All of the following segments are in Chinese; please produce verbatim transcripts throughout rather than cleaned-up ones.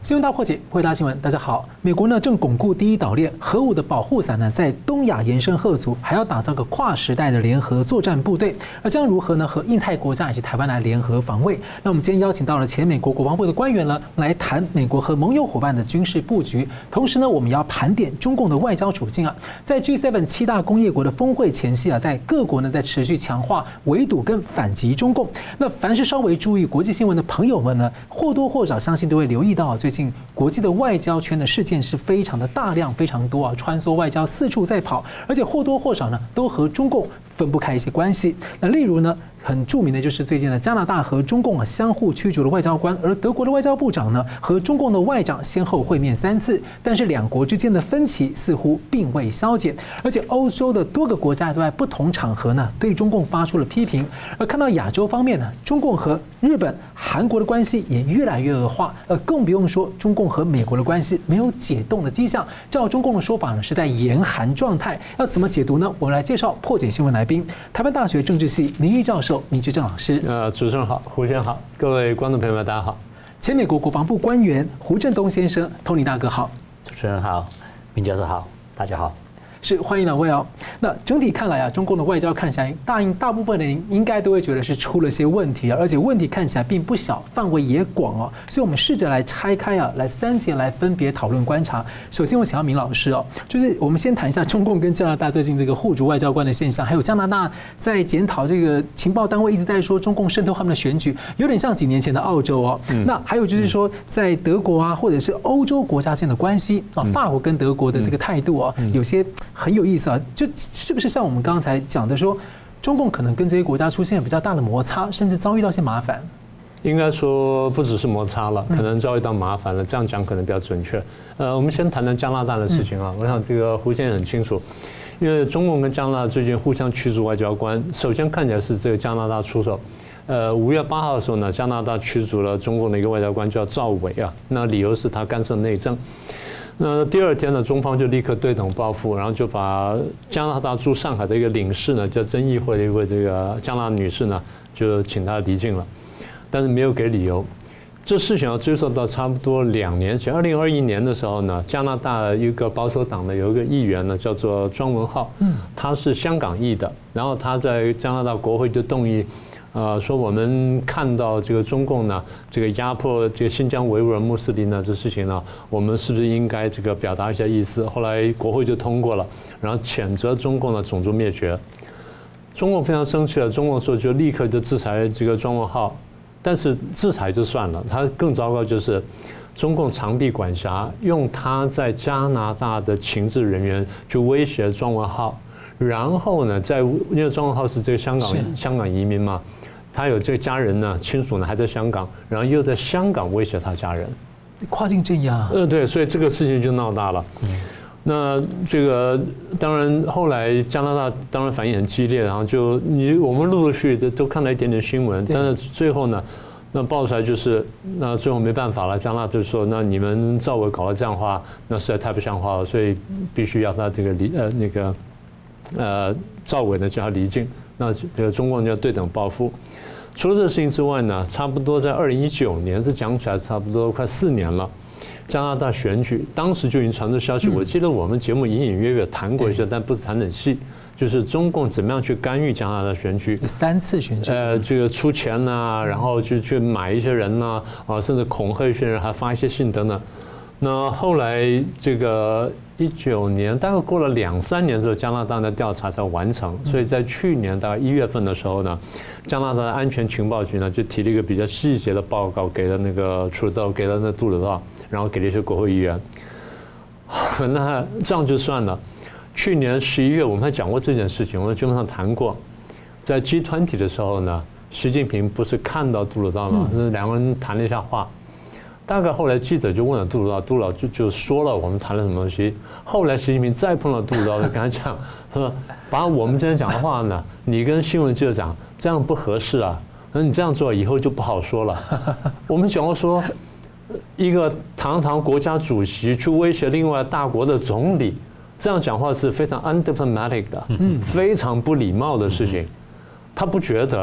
新闻大破解，回答新闻，大家好。美国呢正巩固第一岛链，核武的保护伞呢在东亚延伸吓阻，还要打造个跨时代的联合作战部队，而将如何呢和印太国家以及台湾来联合防卫？那我们今天邀请到了前美国国防部的官员呢，来谈美国和盟友伙伴的军事布局，同时呢我们也要盘点中共的外交处境啊。在 G 七 七大工业国的峰会前夕啊，在各国呢在持续强化围堵跟反击中共。那凡是稍微注意国际新闻的朋友们呢，或多或少相信都会留意到最近。国际的外交圈的事件是非常的大量、非常多啊，穿梭外交四处在跑，而且或多或少呢都和中共分不开一些关系。那例如呢，很著名的就是最近的加拿大和中共啊相互驱逐的外交官，而德国的外交部长呢和中共的外长先后会面三次，但是两国之间的分歧似乎并未消减，而且欧洲的多个国家都在不同场合呢对中共发出了批评。而看到亚洲方面呢，中共和日本、韩国的关系也越来越恶化，呃，更不用说中共和美国的关系没有解冻的迹象。照中共的说法呢，是在严寒状态。要怎么解读呢？我们来介绍破解新闻来宾，台湾大学政治系名誉教授倪居正老师。 呃，主持人好，胡先好，各位观众朋友们，大家好。 前美国国防部官员胡振东先生 ，Tony 大哥好。 主持人好，明教授好，大家好。 是欢迎两位哦。那整体看来啊，中共的外交看起来大大部分人应该都会觉得是出了些问题啊，而且问题看起来并不小，范围也广哦。所以我们试着来拆开啊，来三节来分别讨论观察。首先，我想要明老师哦，就是我们先谈一下中共跟加拿大最近这个互逐外交官的现象，还有加拿大在检讨这个情报单位一直在说中共渗透他们的选举，有点像几年前的澳洲哦。嗯、那还有就是说，在德国啊，或者是欧洲国家间的关系啊，法国跟德国的这个态度哦，有些很有意思啊，就是不是像我们刚才讲的说，中共可能跟这些国家出现了比较大的摩擦，甚至遭遇到一些麻烦？ 应该说不只是摩擦了，可能遭遇到麻烦了。这样讲可能比较准确。呃，我们先谈谈加拿大的事情啊。我想这个胡先生很清楚，因为中共跟加拿大最近互相驱逐外交官。首先看起来是这个加拿大出手。呃，五月八号的时候呢，加拿大驱逐了中共的一个外交官叫赵伟啊，那理由是他干涉内政。那第二天呢，中方就立刻对等报复，然后就把加拿大驻上海的一个领事呢，叫曾议会的一位这个加拿大女士呢，就请她离境了，但是没有给理由。这事情要追溯到差不多两年前，二零二一年的时候呢，加拿大一个保守党的有一个议员呢，叫做庄文浩，他是香港裔的，然后他在加拿大国会就动议。呃，说我们看到这个中共呢，这个压迫这个新疆维吾尔穆斯林呢这事情呢，我们是不是应该这个表达一下意思？后来国会就通过了，然后谴责中共的种族灭绝。中共非常生气了，中共说就立刻就制裁这个庄文浩，但是制裁就算了，他更糟糕就是中共长臂管辖，用他在加拿大的情治人员去威胁庄文浩，然后呢，在因为庄文浩是这个香港香港移民嘛。他有这个家人呢，亲属呢还在香港，然后又在香港威胁他家人， 跨境镇压。 呃，对，所以这个事情就闹大了。嗯、那这个当然后来加拿大当然反应很激烈，然后就你我们陆陆续续都看到一点点新闻，但是最后呢，那爆出来就是那最后没办法了，加拿大就说那你们赵伟搞了这样的话，那实在太不像话了，所以必须要他这个离呃那个呃赵伟呢叫他离境，那这个中共就要对等报复。除了这个事情之外呢，差不多在二零一九年，这讲起来差不多快四年了。加拿大选举当时就已经传出消息，我记得我们节目隐隐约约谈过一些，但不是谈很细，就是中共怎么样去干预加拿大选举， 三次选举， 呃，这个出钱呐，然后就去买一些人呐，啊，甚至恐吓一些人，还发一些信等等。那后来这个一九年大概过了两三年之后，加拿大的调查才完成，所以在去年大概一月份的时候呢，加拿大的安全情报局呢就提了一个比较细节的报告给了那个楚德，给了那杜鲁道，然后给了一些国会议员。那这样就算了。去年十一月我们还讲过这件事情，我们基本上谈过，在 G 二十 的时候呢，习近平不是看到杜鲁道吗？那两个人谈了一下话。大概后来记者就问了杜鲁道，杜鲁道就就说了我们谈了什么东西。后来习近平再碰到杜鲁道，就跟他讲，说把我们之前讲的话呢，你跟新闻记者讲，这样不合适啊。那你这样做以后就不好说了。我们讲过说，一个堂堂国家主席去威胁另外大国的总理，这样讲话是非常 undiplomatic 的，非常不礼貌的事情。他不觉得哎。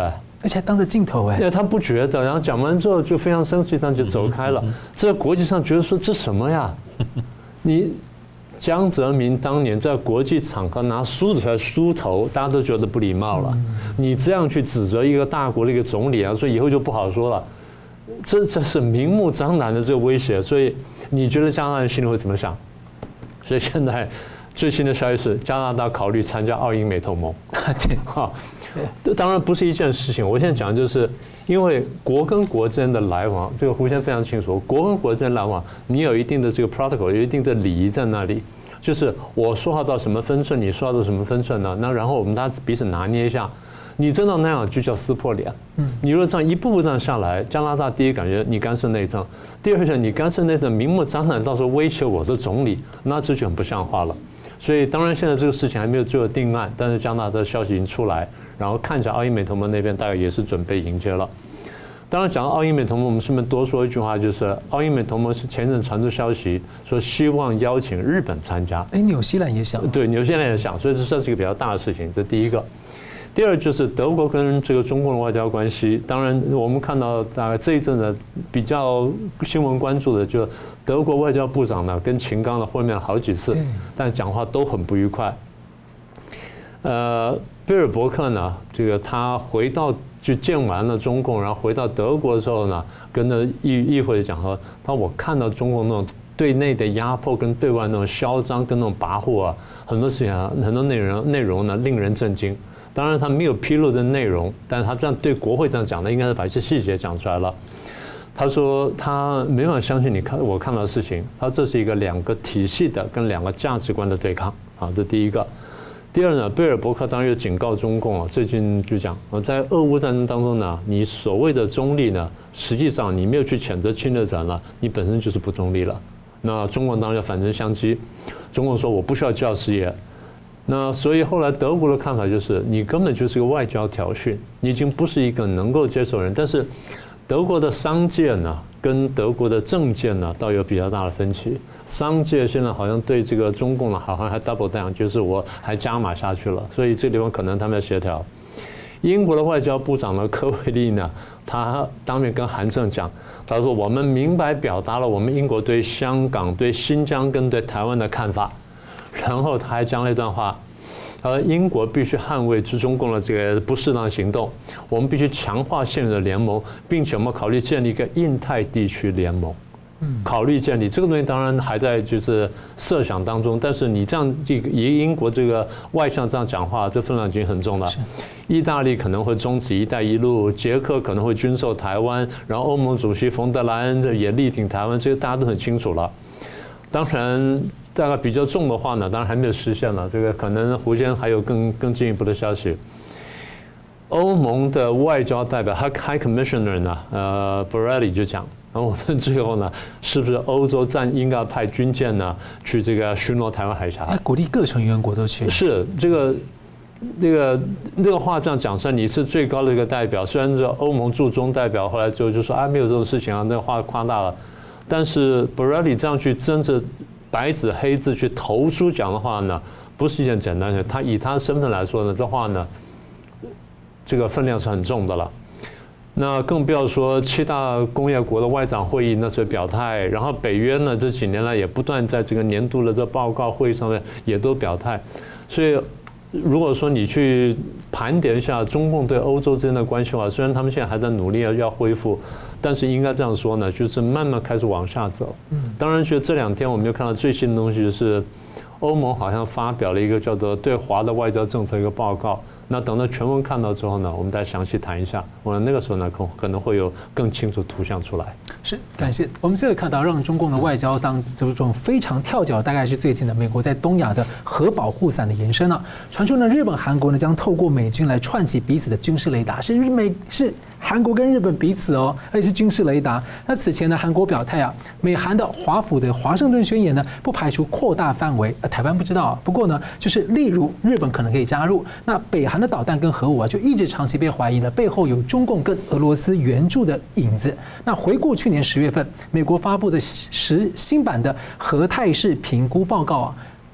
而且还当着镜头哎， 对，他不觉得，然后讲完之后就非常生气，这样就走开了。这在国际上觉得说这什么呀？你江泽民当年在国际场合拿梳子出来梳头，大家都觉得不礼貌了。你这样去指责一个大国的一个总理啊，说以后就不好说了，这这是明目张胆的这个威胁。所以你觉得加拿大人心里会怎么想？所以现在最新的消息是，加拿大考虑参加澳英美同盟。 对， 哈，当然不是一件事情。我现在讲的就是，因为国跟国之间的来往，这个胡先生非常清楚，国跟国之间来往，你有一定的这个 protocol， 有一定的礼仪在那里。就是我说话到什么分寸，你说话到什么分寸呢？那然后我们大家彼此拿捏一下。你真的那样就叫撕破脸。你如果这样一步步这样下来，加拿大第一感觉你干涉内政，第二是你干涉内政明目张胆，到时候威胁我的总理，那这就很不像话了。所以当然现在这个事情还没有最后定案，但是加拿大的消息已经出来，然后看起来澳英美同盟那边大概也是准备迎接了。当然讲到澳英美同盟，我们顺便多说一句话，就是澳英美同盟是前阵传出消息说希望邀请日本参加。 哎，纽西兰也想。 对，纽西兰也想，所以这算是一个比较大的事情。这第一个。第二就是德国跟这个中共的外交关系，当然我们看到大概这一阵子比较新闻关注的，就德国外交部长呢跟秦刚呢会面了好几次，但讲话都很不愉快。呃，贝尔伯克呢，这个他回到就见完了中共，然后回到德国的时候呢，跟着议议会讲说，他说我看到中共那种对内的压迫跟对外那种嚣张跟那种跋扈啊，很多事情啊，很多内容内容呢令人震惊。当然他没有披露的内容，但是他这样对国会这样讲的，应该是把一些细节讲出来了。他说他没办法相信你看我看到的事情，他说这是一个两个体系的跟两个价值观的对抗啊，这第一个。第二呢，贝尔伯克当然又警告中共啊，最近就讲，在俄乌战争当中呢，你所谓的中立呢，实际上你没有去谴责侵略者呢，你本身就是不中立了。那中共当然要反唇相讥，中共说我不需要教师爷。那所以后来德国的看法就是，你根本就是个外交挑衅，你已经不是一个能够接受人。但是德国的商界呢，跟德国的政界呢，倒有比较大的分歧。商界现在好像对这个中共呢，好像还 double down， 就是我还加码下去了。所以这地方可能他们要协调。英国的外交部长呢，科维利呢，他当面跟韩正讲，他说我们明白表达了我们英国对香港、对新疆跟对台湾的看法。然后他还讲了一段话，呃，英国必须捍卫之中共的这个不适当行动，我们必须强化现有的联盟，并且我们考虑建立一个印太地区联盟。考虑建立这个东西当然还在就是设想当中，但是你这样这个以英国这个外相这样讲话，这分量已经很重了。意大利可能会终止“一带一路”，捷克可能会军售台湾，然后欧盟主席冯德莱恩也力挺台湾，这个大家都很清楚了。当然。大概比较重的话呢，当然还没有实现了。这个可能胡先还有更更进一步的消息。欧盟的外交代表 High Commissioner 呢，呃 Borrelli 就讲，然后我们最后呢，是不是欧洲战应该派军舰呢去这个巡逻台湾海峡？ 鼓励各成员国都去。 是这个这个这个话这样讲出来，你是最高的一个代表。虽然这欧盟驻中代表后来最后就说啊，没有这种事情啊，那个话夸大了。但是 Borrelli 这样去真正白纸黑字去投书讲的话呢，不是一件简单的。他以他身份来说呢，这话呢，这个分量是很重的了。那更不要说七大工业国的外长会议那时候表态，然后北约呢这几年来也不断在这个年度的这报告会议上面也都表态。所以如果说你去盘点一下中共对欧洲之间的关系的话，虽然他们现在还在努力要恢复，但是应该这样说呢，就是慢慢开始往下走。当然，觉得这两天我们又看到最新的东西是，欧盟好像发表了一个叫做对华的外交政策一个报告。那等到全文看到之后呢，我们再详细谈一下。我那个时候呢，可可能会有更清楚图像出来。 是，感谢。我们这个看到，让中共的外交当这种非常跳脚，大概是最近的美国在东亚的核保护伞的延伸啊。传出呢，日本、韩国呢将透过美军来串起彼此的军事雷达，是日美是韩国跟日本彼此哦，而且是军事雷达。那此前呢，韩国表态啊，美韩的华府的华盛顿宣言呢，不排除扩大范围。呃，台湾不知道啊，不过呢，就是例如日本可能可以加入。那北韩的导弹跟核武啊，就一直长期被怀疑呢，背后有中共跟俄罗斯援助的影子。那回顾去年十月份，美国发布的十新版的核态势评估报告啊，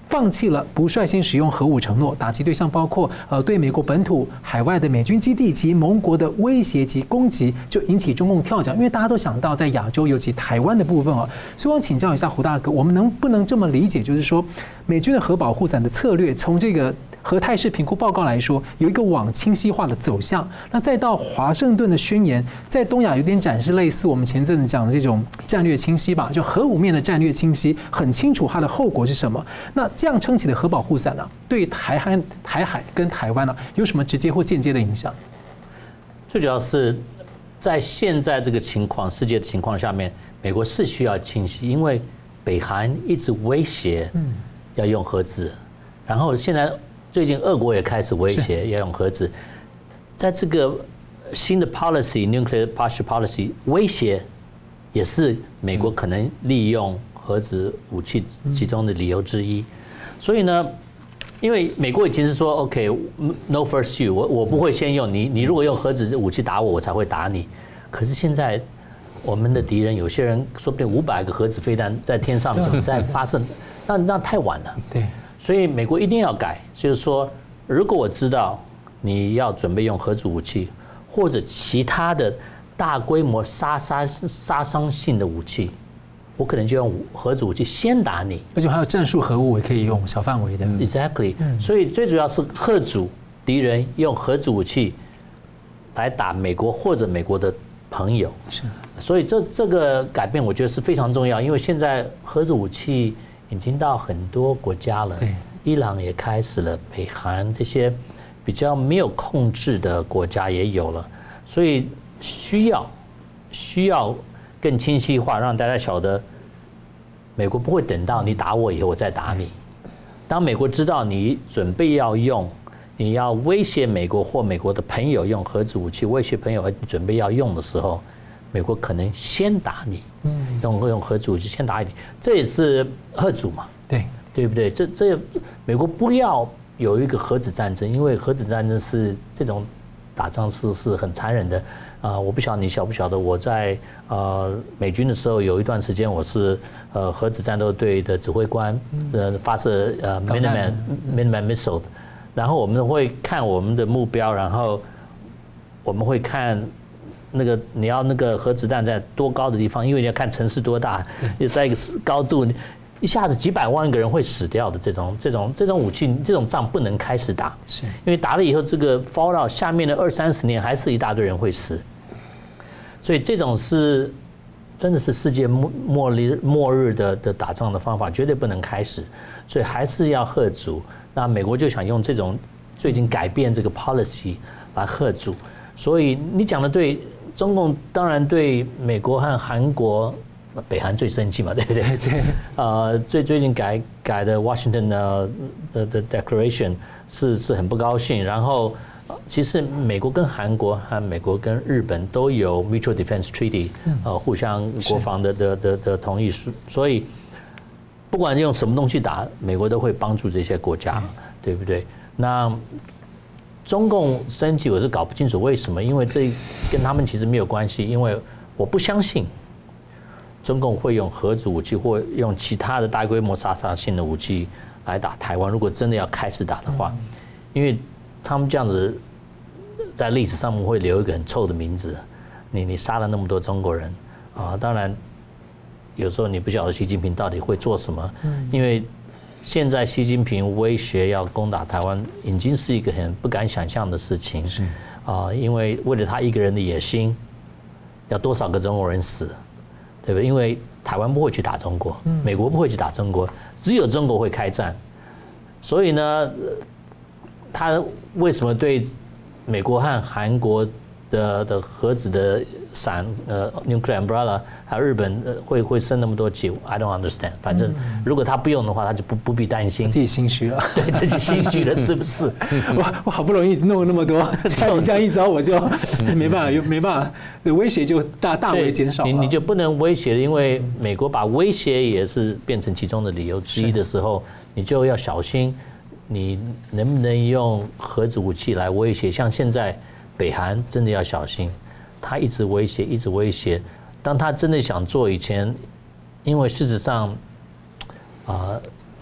放弃了不率先使用核武承诺，打击对象包括呃对美国本土、海外的美军基地及盟国的威胁及攻击，就引起中共跳脚，因为大家都想到在亚洲，尤其台湾的部分哦。所以我请教一下胡大哥，我们能不能这么理解，就是说美军的核保护伞的策略，从这个核态势评估报告来说，有一个往清晰化的走向，那再到华盛顿的宣言，在东亚有点展示类似我们前阵子讲的这种战略清晰吧，就核武面的战略清晰，很清楚它的后果是什么。那这样撑起的核保护伞呢、啊，对台海、台海跟台湾呢、啊，有什么直接或间接的影响？ 最主要是在现在这个情况、世界的情况下面，美国是需要清晰，因为北韩一直威胁要用核子，然后现在最近俄国也开始威胁要用核子，在这个新的 policy nuclear posture policy 威胁也是美国可能利用核子武器其中的理由之一。所以呢，因为美国已经是说 OK no first you， 我我不会先用你，你如果用核子武器打我，我才会打你。可是现在我们的敌人有些人说不定五百个核子飞弹在天上在发射，那那太晚了。 对， 所以美国一定要改，就是说，如果我知道你要准备用核子武器或者其他的大规模杀杀杀伤性的武器，我可能就用核子武器先打你， 而且还有战术核武也可以用小范围的。 Exactly， 所以最主要是嚇阻敌人用核子武器来打美国或者美国的朋友。 是， 所以这这个改变我觉得是非常重要，因为现在核子武器已经到很多国家了，伊朗也开始了，北韩这些比较没有控制的国家也有了，所以需要需要更清晰化，让大家晓得，美国不会等到你打我以后我再打你。当美国知道你准备要用，你要威胁美国或美国的朋友用核子武器威胁朋友，准备要用的时候，美国可能先打你，用用核子武器先打你，这也是嚇阻嘛， 对对不对？这这美国不要有一个核子战争，因为核子战争是这种打仗是是很残忍的啊、呃！我不晓得你晓不晓得，我在呃美军的时候有一段时间我是呃核子战斗队的指挥官，呃发射呃 Minuteman Minuteman missile， 然后我们会看我们的目标，然后我们会看那个你要那个核子弹在多高的地方，因为你要看城市多大，也在一个高度。一下子几百万个人会死掉的这种这种这种武器，这种仗不能开始打，是因为打了以后，这个 fallout 下面的二三十年还是一大堆人会死，所以这种是真的是世界末末日末日的的打仗的方法，绝对不能开始，所以还是要嚇阻。那美国就想用这种最近改变这个 policy 来嚇阻，所以你讲的对，中共当然对美国和韩国。北韩最生气嘛，对不对？对。呃，最最近改改的 Washington 的的的 Declaration 是是很不高兴。然后，其实美国跟韩国和美国跟日本都有 Mutual Defense Treaty， 呃，互相国防的的的的同意书。所以，不管用什么东西打，美国都会帮助这些国家，对不对？那中共生气，我是搞不清楚为什么，因为这跟他们其实没有关系，因为我不相信。中共会用核子武器或用其他的大规模杀伤性的武器来打台湾。如果真的要开始打的话，因为他们这样子在历史上面会留一个很臭的名字。你你杀了那么多中国人啊！当然，有时候你不晓得习近平到底会做什么，因为现在习近平威胁要攻打台湾，已经是一个很不敢想象的事情啊！因为为了他一个人的野心，要多少个中国人死？对不对？因为台湾不会去打中国，美国不会去打中国，只有中国会开战。所以呢，他为什么对美国和韩国的的核子的伞呃 nuclear umbrella 还有日本会会生那么多气 ？I don't understand。反正如果他不用的话，他就不不必担心。 自己心虚了， 对自己心虚了，是不是？ 我我好不容易弄了那么多，像你这样一招，我就没办法，又没办法，威胁就大大为减少了。 你你就不能威胁了，因为美国把威胁也是变成其中的理由之一的时候，你就要小心，你能不能用核子武器来威胁？像现在北韩真的要小心。他一直威胁，一直威胁。当他真的想做以前，因为事实上，啊、呃，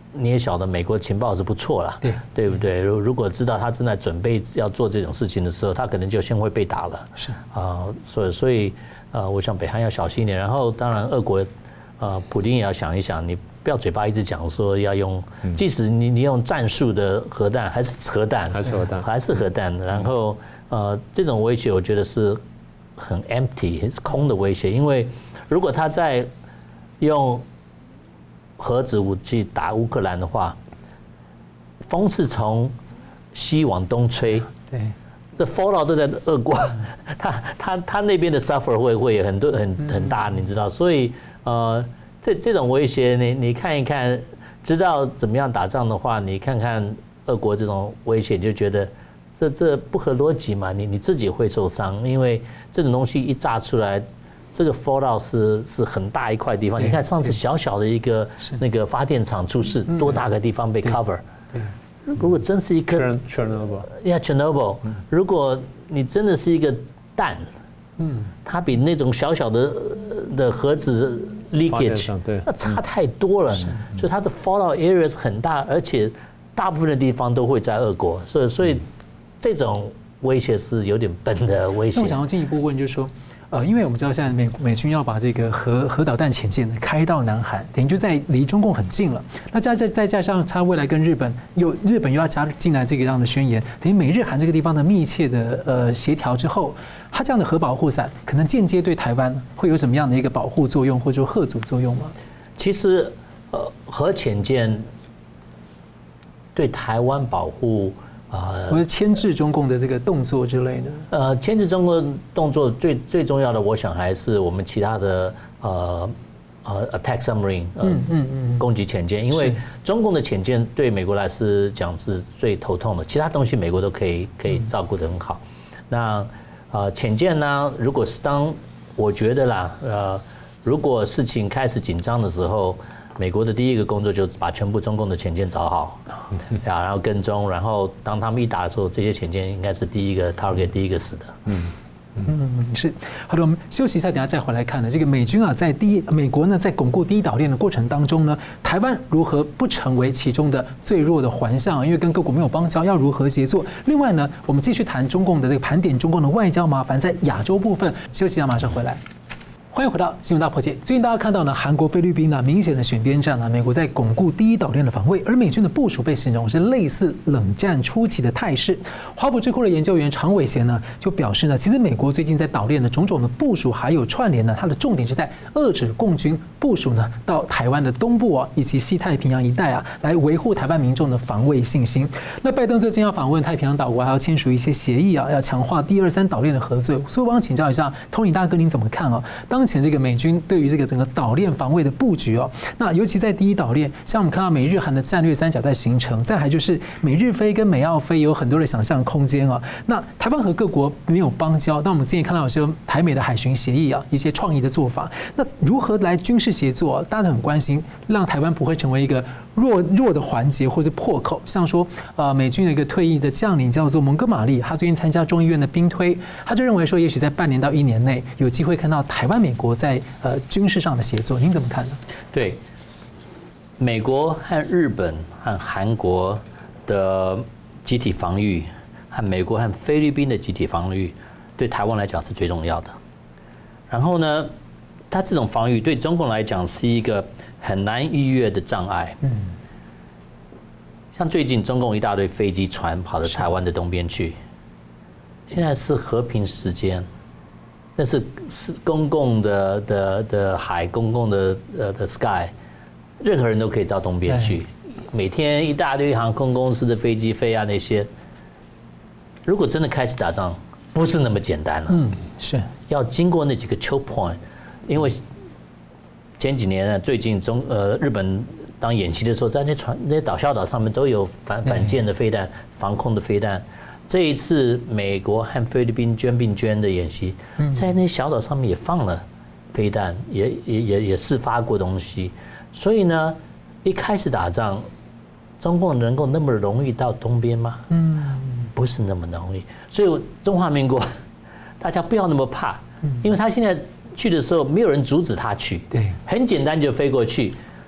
你也晓得，美国情报是不错啦， 对对不对？如如果知道他正在准备要做这种事情的时候，他可能就先会被打了。 是啊，所以所以呃，我想北韩要小心一点。然后当然，俄国呃，普丁也要想一想，你不要嘴巴一直讲说要用，即使你你用战术的核弹，还是核弹， 还是核弹， 还是核弹。然后呃，这种威胁我觉得是很 empty， 是空的威胁，因为如果他在用核子武器打乌克兰的话，风是从西往东吹， 对， 这 fallout 都在俄国，他他他那边的 suffer 会会很多很很大，你知道，所以呃，这这种威胁，你你看一看，知道怎么样打仗的话，你看看俄国这种威胁，你就觉得这这不合逻辑嘛，你你自己会受伤，因为这种东西一炸出来。这个 fallout 是是很大一块地方，你看上次小小的一个那个发电厂出事，多大个地方被 cover？ 如果真是一颗 Chernobyl， yeah Chernobyl， 如果你真的是一个弹，嗯，它比那种小小的的盒子 leakage， 那差太多了，所以它的 fallout area 是很大，而且大部分的地方都会在俄国，所以所以这种威胁是有点笨的威胁。 那我想要进一步问，就是说。呃，因为我们知道现在美美军要把这个核核导弹潜舰开到南韩，等于就在离中共很近了。那再再再加上它未来跟日本又日本又要加进来这个样的宣言，等于美日韩这个地方的密切的呃协调之后，它这样的核保护伞可能间接对台湾会有什么样的一个保护作用或者说吓阻作用吗？ 其实，呃，核潜舰对台湾保护。 啊，或者牵制中共的这个动作之类的。 呃，牵制中共动作最最重要的，我想还是我们其他的呃呃 attack submarine， 呃、嗯嗯嗯，攻击潜舰，因为中共的潜舰对美国来是讲是最头痛的，其他东西美国都可以可以照顾得很好。那呃潜舰呢，如果是当我觉得啦，呃，如果事情开始紧张的时候。美国的第一个工作就是把全部中共的潜舰找好，啊，然后跟踪，然后当他们一打的时候，这些潜舰应该是第一个 target， 第一个死的。嗯嗯，是。好的，我们休息一下，等下再回来看呢。这个美军啊，在第一美国呢，在巩固第一岛链的过程当中呢，台湾如何不成为其中的最弱的环项？因为跟各国没有邦交，要如何协作？另外呢，我们继续谈中共的这个盘点中共的外交麻烦，在亚洲部分。休息一下，马上回来。欢迎回到新闻大破解。最近大家看到呢，韩国、菲律宾呢明显的选边站了。美国在巩固第一岛链的防卫，而美军的部署被形容是类似冷战初期的态势。华府智库的研究员常伟贤呢就表示呢，其实美国最近在岛链的种种的部署还有串联呢，它的重点是在遏制共军部署呢到台湾的东部啊以及西太平洋一带啊，来维护台湾民众的防卫信心。那拜登最近要访问太平洋岛国，还要签署一些协议啊，要强化第二三岛链的合作。所以我想请教一下 Tony 大哥，您怎么看啊？当前这个美军对于这个整个岛链防卫的布局哦，那尤其在第一岛链，像我们看到美日韩的战略三角在形成，再来就是美日菲跟美澳菲有很多的想象空间啊。那台湾和各国没有邦交，但我们之前看到有些台美的海巡协议啊，一些创意的做法，那如何来军事协作？大家都很关心，让台湾不会成为一个弱弱的环节或者破口。像说呃美军的一个退役的将领叫做蒙哥马利，他最近参加众议院的兵推，他就认为说，也许在半年到一年内有机会看到台湾美国在呃军事上的协作，您怎么看呢？ 对，美国和日本和韩国的集体防御，和美国和菲律宾的集体防御，对台湾来讲是最重要的。然后呢，它这种防御对中共来讲是一个很难逾越的障碍。嗯，像最近中共一大堆飞机船跑到台湾的东边去，现在是和平时间。那是是公共的的的海，公共的呃的 sky， 任何人都可以到东边去。每天一大堆航空公司的飞机飞啊那些，如果真的开始打仗，不是那么简单了。 嗯，是要经过那几个 choke point， 因为前几年呢，最近中呃日本当演习的时候，在那船那些岛小岛上面都有反反舰的飞弹、防空的飞弹。这一次美国和菲律宾捐并捐的演习，在那小岛上面也放了飞弹，也也也也试发过东西，所以呢，一开始打仗，中共能够那么容易到东边吗？嗯，不是那么容易。所以中华民国，大家不要那么怕，因为他现在去的时候，没有人阻止他去， 对， 很简单就飞过去。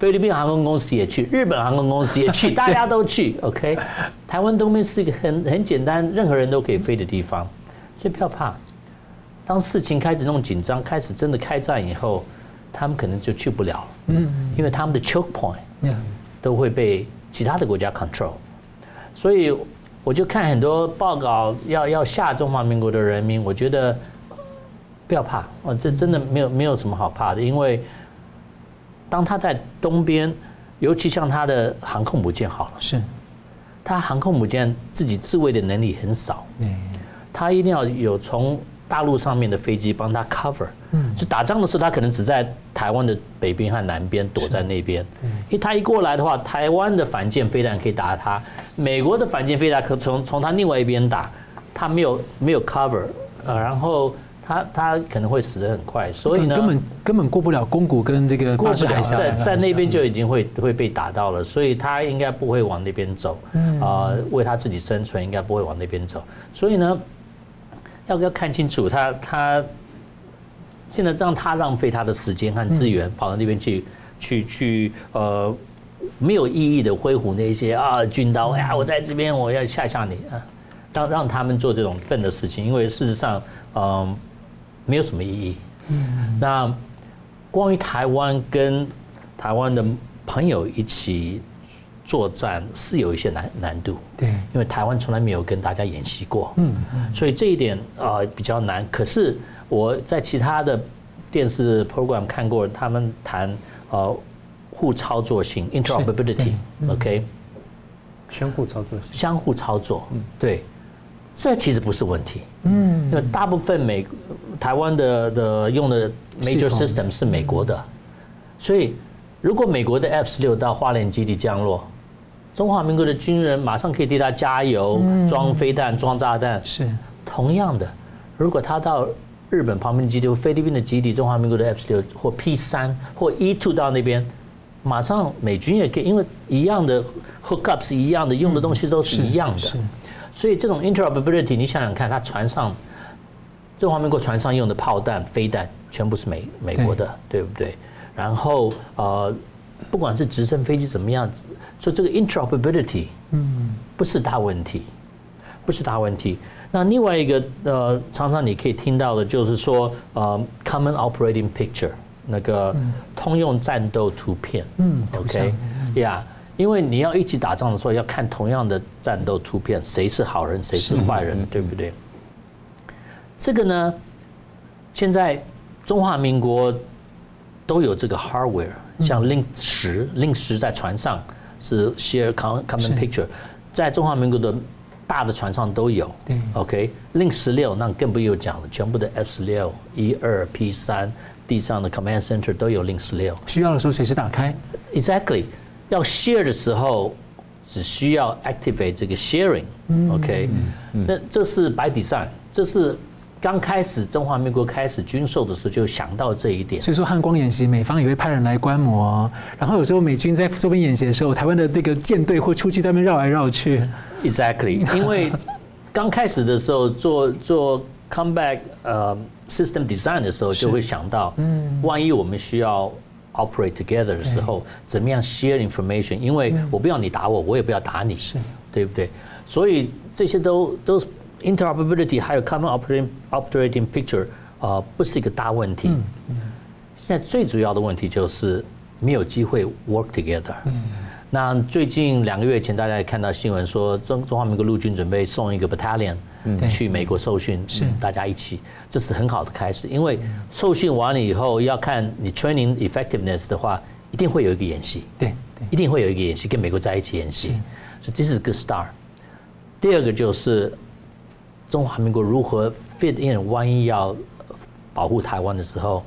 菲律宾航空公司也去，日本航空公司也去，大家都去。OK， 台湾东边是一个很很简单，任何人都可以飞的地方，所以不要怕。当事情开始弄紧张，开始真的开战以后，他们可能就去不了了。嗯，因为他们的 choke point 都会被其他的国家 control。所以我就看很多报告要要吓中华民国的人民，我觉得不要怕哦，这真的没有没有什么好怕的，因为当他在东边，尤其像他的航空母舰好了， 是， 他航空母舰自己自卫的能力很少，他一定要有从大陆上面的飞机帮他 cover， 嗯，就打仗的时候，他可能只在台湾的北边和南边躲在那边，因为他一过来的话，台湾的反舰飞弹可以打他，美国的反舰飞弹可从从他另外一边打，他没有没有 cover， 呃，然后他他可能会死得很快，所以呢， 根本根本过不了宫古跟这个巴士海峡， 在在那边就已经会会被打到了，所以他应该不会往那边走，啊、呃，为他自己生存应该不会往那边走，所以呢。要要看清楚他，他现在让他浪费他的时间和资源，跑到那边去，去去呃没有意义的挥舞那些啊军刀，哎呀，我在这边我要吓吓你啊，让让他们做这种笨的事情，因为事实上嗯、呃、没有什么意义。那关于台湾跟台湾的朋友一起作战是有一些难难度， 对， 因为台湾从来没有跟大家演习过，嗯，所以这一点呃比较难。可是我在其他的电视 program 看过，他们谈呃互操作性 interoperability，OK， 相互操作性， 相互操作，嗯，对，这其实不是问题，嗯，因为大部分美台湾的的用的 major system 是美国的，所以如果美国的 F 十六到花莲基地降落。中华民国的军人马上可以替他加油、装飞弹、装炸弹。是同样的，如果他到日本旁边的基地、菲律宾的基地，中华民国的 F 十六或 P 三或 E 二到那边，马上美军也可以，因为一样的 hookup 是一样的，用的东西都是一样的。所以这种 interoperability， 你想想看，他船上中华民国船上用的炮弹、飞弹，全部是美美国的，对不对？然后呃，不管是直升飞机怎么样。所以这个 interoperability， 嗯，不是大问题，不是大问题。那另外一个呃，常常你可以听到的就是说，呃 ，common operating picture， 那个通用战斗图片，嗯 ，OK， 呀， yeah, 因为你要一起打仗的时候，要看同样的战斗图片，谁是好人，谁是坏人，对不对？这个呢，现在中华民国都有这个 hardware， 像 Link 十 ，Link 十在船上。是 share common picture， 在中华民国的大的船上都有。OK，Link 十六那更不用讲了，全部的 F 十六、一二、P 三地上的 command center 都有 Link 十六。 需要的时候随时打开。 Exactly， 要 share 的时候只需要 activate 这个 sharing。OK， 那这是 by design， 这是。刚开始中华民国开始军售的时候，就想到这一点。 所以说汉光演习，美方也会派人来观摩，然后有时候美军在周边演习的时候，台湾的这个舰队会出去在那边绕来绕去。 Exactly， 因为刚开始的时候做做 combat 呃 system design 的时候，就会想到，嗯，万一我们需要 operate together 的时候，怎么样 share information？ 因为我不要你打我，我也不要打你，是，对不对？所以这些都都是。interoperability 还有 common operating operating picture 啊、呃，不是一个大问题。嗯、现在最主要的问题就是没有机会 work together。嗯、那最近两个月前，大家也看到新闻说，中中华民国陆军准备送一个 battalion、嗯、去美国受训，是、嗯、大家一起，这是很好的开始。因为受训完了以后，要看你 training effectiveness 的话，一定会有一个演习， 对，对一定会有一个演习，跟美国在一起演习。所以这是 good start。第二个就是。中华民国如何 fit in？ 万一要保护台湾的时候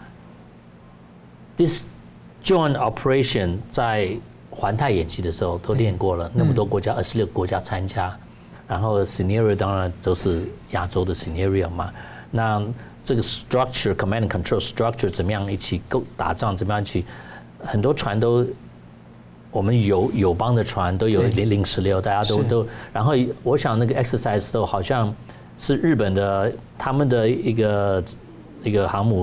，this joint operation 在环太演习的时候都练过了，那么多国家，二十六个国家参加，然后 scenario 当然都是亚洲的 scenario 嘛。那这个 structure command and control structure 怎么样一起够打仗？怎么样一起？很多船都。我们友友邦的船都有零零十六，大家都都。然后我想那个 exercise 都好像是日本的他们的一个一个航母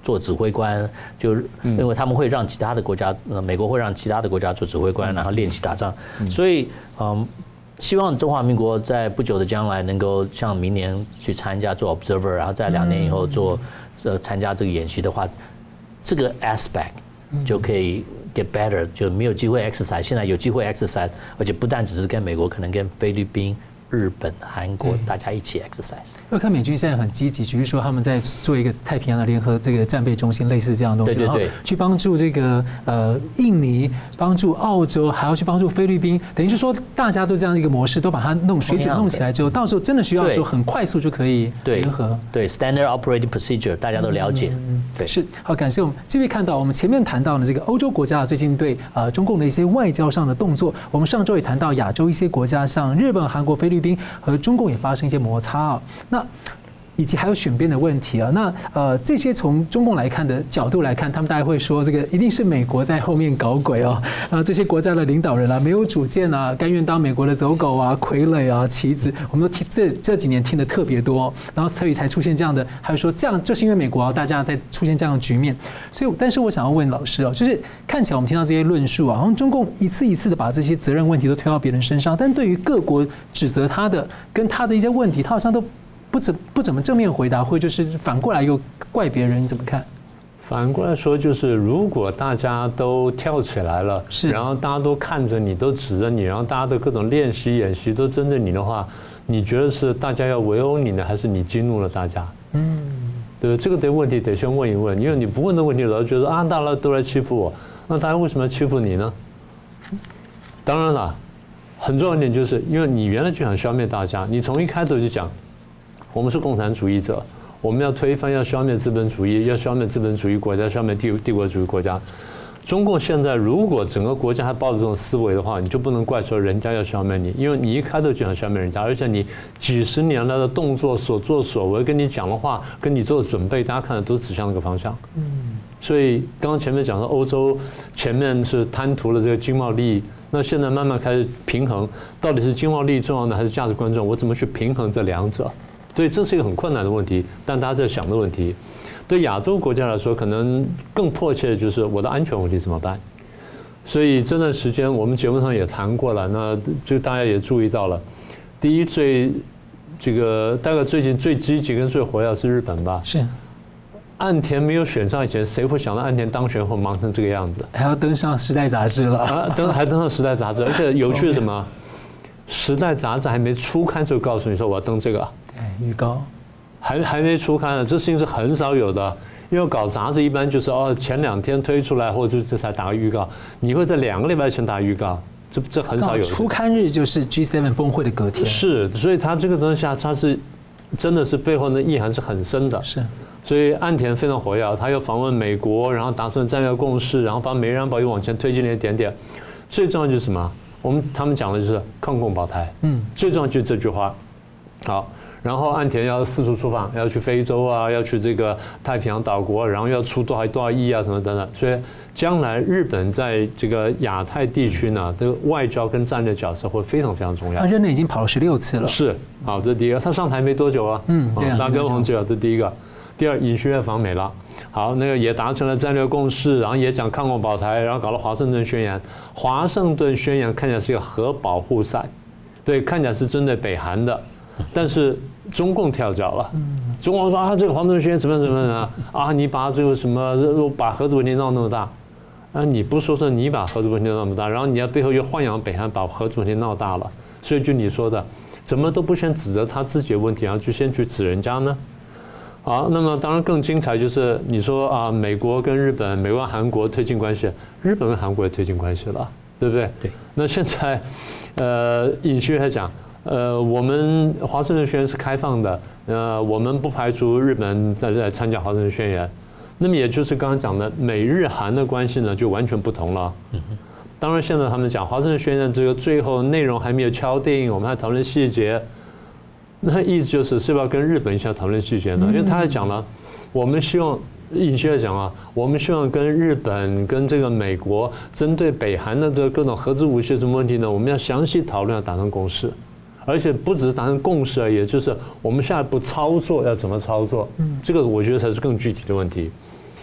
做指挥官，就因为他们会让其他的国家，呃，美国会让其他的国家做指挥官，然后练习打仗，所以嗯，希望中华民国在不久的将来能够像明年去参加做 observer， 然后在两年以后做呃参加这个演习的话，这个 aspect 就可以 get better， 就没有机会 exercise， 现在有机会 exercise， 而且不但只是跟美国，可能跟菲律宾、日本、韩国大家一起 exercise。 我看美军现在很积极，只是说他们在做一个太平洋的联合这个战备中心，类似这样的东西， 对对对， 然后去帮助这个呃印尼，帮助澳洲，还要去帮助菲律宾，等于是说大家都这样一个模式，都把它弄水准弄起来之后，到时候真的需要的时候很快速就可以联合。 对 ，standard operating procedure 大家都了解。 嗯，对，是好，感谢我们这位看到我们前面谈到的这个欧洲国家最近对呃中共的一些外交上的动作，我们上周也谈到亚洲一些国家，像日本、韩国、菲律宾和中共也发生一些摩擦啊，那以及还有选边的问题啊，那呃这些从中共来看的角度来看，他们大概会说这个一定是美国在后面搞鬼哦，啊这些国家的领导人啊没有主见啊，甘愿当美国的走狗啊、傀儡啊、棋子，我们都听这这几年听的特别多，然后所以才出现这样的，还有说这样就是因为美国啊，大家在出现这样的局面，所以但是我想要问老师哦，就是看起来我们听到这些论述啊，好像中共一次一次的把这些责任问题都推到别人身上，但对于各国指责他的跟他的一些问题，他好像都不怎不怎么正面回答，或就是反过来又怪别人，你怎么看？ 反过来说，就是如果大家都跳起来了，是，然后大家都看着你，都指着你，然后大家的各种练习演习都针对你的话，你觉得是大家要围殴你呢，还是你激怒了大家？嗯，对，这个的问题得先问一问，因为你不问的问题，老是觉得啊，大家都来欺负我，那大家为什么要欺负你呢？当然了，很重要一点就是，因为你原来就想消灭大家，你从一开始就讲。我们是共产主义者，我们要推翻、要消灭资本主义，要消灭资本主义国家，消灭帝帝国主义国家。中共现在如果整个国家还抱着这种思维的话，你就不能怪说人家要消灭你，因为你一开头就想消灭人家，而且你几十年来的动作、所作所为、跟你讲的话、跟你做的准备，大家看的都指向那个方向。嗯，所以刚刚前面讲到欧洲前面是贪图了这个经贸利益。那现在慢慢开始平衡，到底是经贸利益重要呢，还是价值观重要？我怎么去平衡这两者？对，这是一个很困难的问题，但大家在想的问题。对亚洲国家来说，可能更迫切的就是我的安全问题怎么办？所以这段时间我们节目上也谈过了，那就大家也注意到了。第一，最这个大概最近最积极跟最活跃是日本吧？是。岸田没有选上以前，谁会想到岸田当选后忙成这个样子？ 还要登上《时代》杂志了啊！ 登还登上《时代》杂志，而且有趣的什么？《时代》杂志还没出刊就告诉你说我要登这个。 预告还还没出刊呢，这事情是很少有的。因为搞杂志一般就是哦，前两天推出来，或者这才打个预告。你会在两个礼拜前打预告，这这很少有。 出刊日就是 G 七 峰会的隔天。 是，所以它这个东西啊，它是真的是背后的意涵是很深的。 是， 所以岸田非常活跃，他又访问美国，然后达成战略共识，然后把美日安保又往前推进了一点点。最重要就是什么？我们他们讲的就是抗共保台。嗯，最重要就是这句话。好。然后岸田要四处出访，要去非洲啊，要去这个太平洋岛国，然后要出多少多少亿啊，什么等等。所以将来日本在这个亚太地区呢，这个外交跟战略角色会非常非常重要。 他任内已经跑了十六次了。 是，好，这是第一个。他上台没多久啊，嗯，对啊，大家忘记了，这是第一个。第二，尹锡悦访美了，好，那个也达成了战略共识，然后也讲抗共保台，然后搞了华盛顿宣言。华盛顿宣言看起来是一个核保护伞，对，看起来是针对北韩的，但是。中共跳脚了，中共说啊，这个华盛顿宣言怎么怎么啊啊，你把这个什么把核子问题闹那么大，啊，你不说说你把核子问题闹那么大，然后你要背后又豢养北韩，把核子问题闹大了，所以就你说的，怎么都不先指责他自己的问题，然后就先去指人家呢？好，那么当然更精彩就是你说啊，美国跟日本、美国跟韩国推进关系，日本跟韩国也推进关系了，对不对？对。那现在，呃，尹锡悦还讲。呃，我们华盛顿宣言是开放的，呃，我们不排除日本在在参加华盛顿宣言。那么也就是刚刚讲的美日韩的关系呢，就完全不同了。当然，现在他们讲华盛顿宣言这个最后内容还没有敲定，我们还讨论细节。那意思就是是不是要跟日本一下讨论细节呢？因为他还讲了，我们希望尹锡悦讲啊，我们希望跟日本跟这个美国针对北韩的这个各种核子武器什么问题呢？我们要详细讨论，要达成共识。而且不只是达成共识而已，就是我们下一步操作要怎么操作，这个我觉得才是更具体的问题。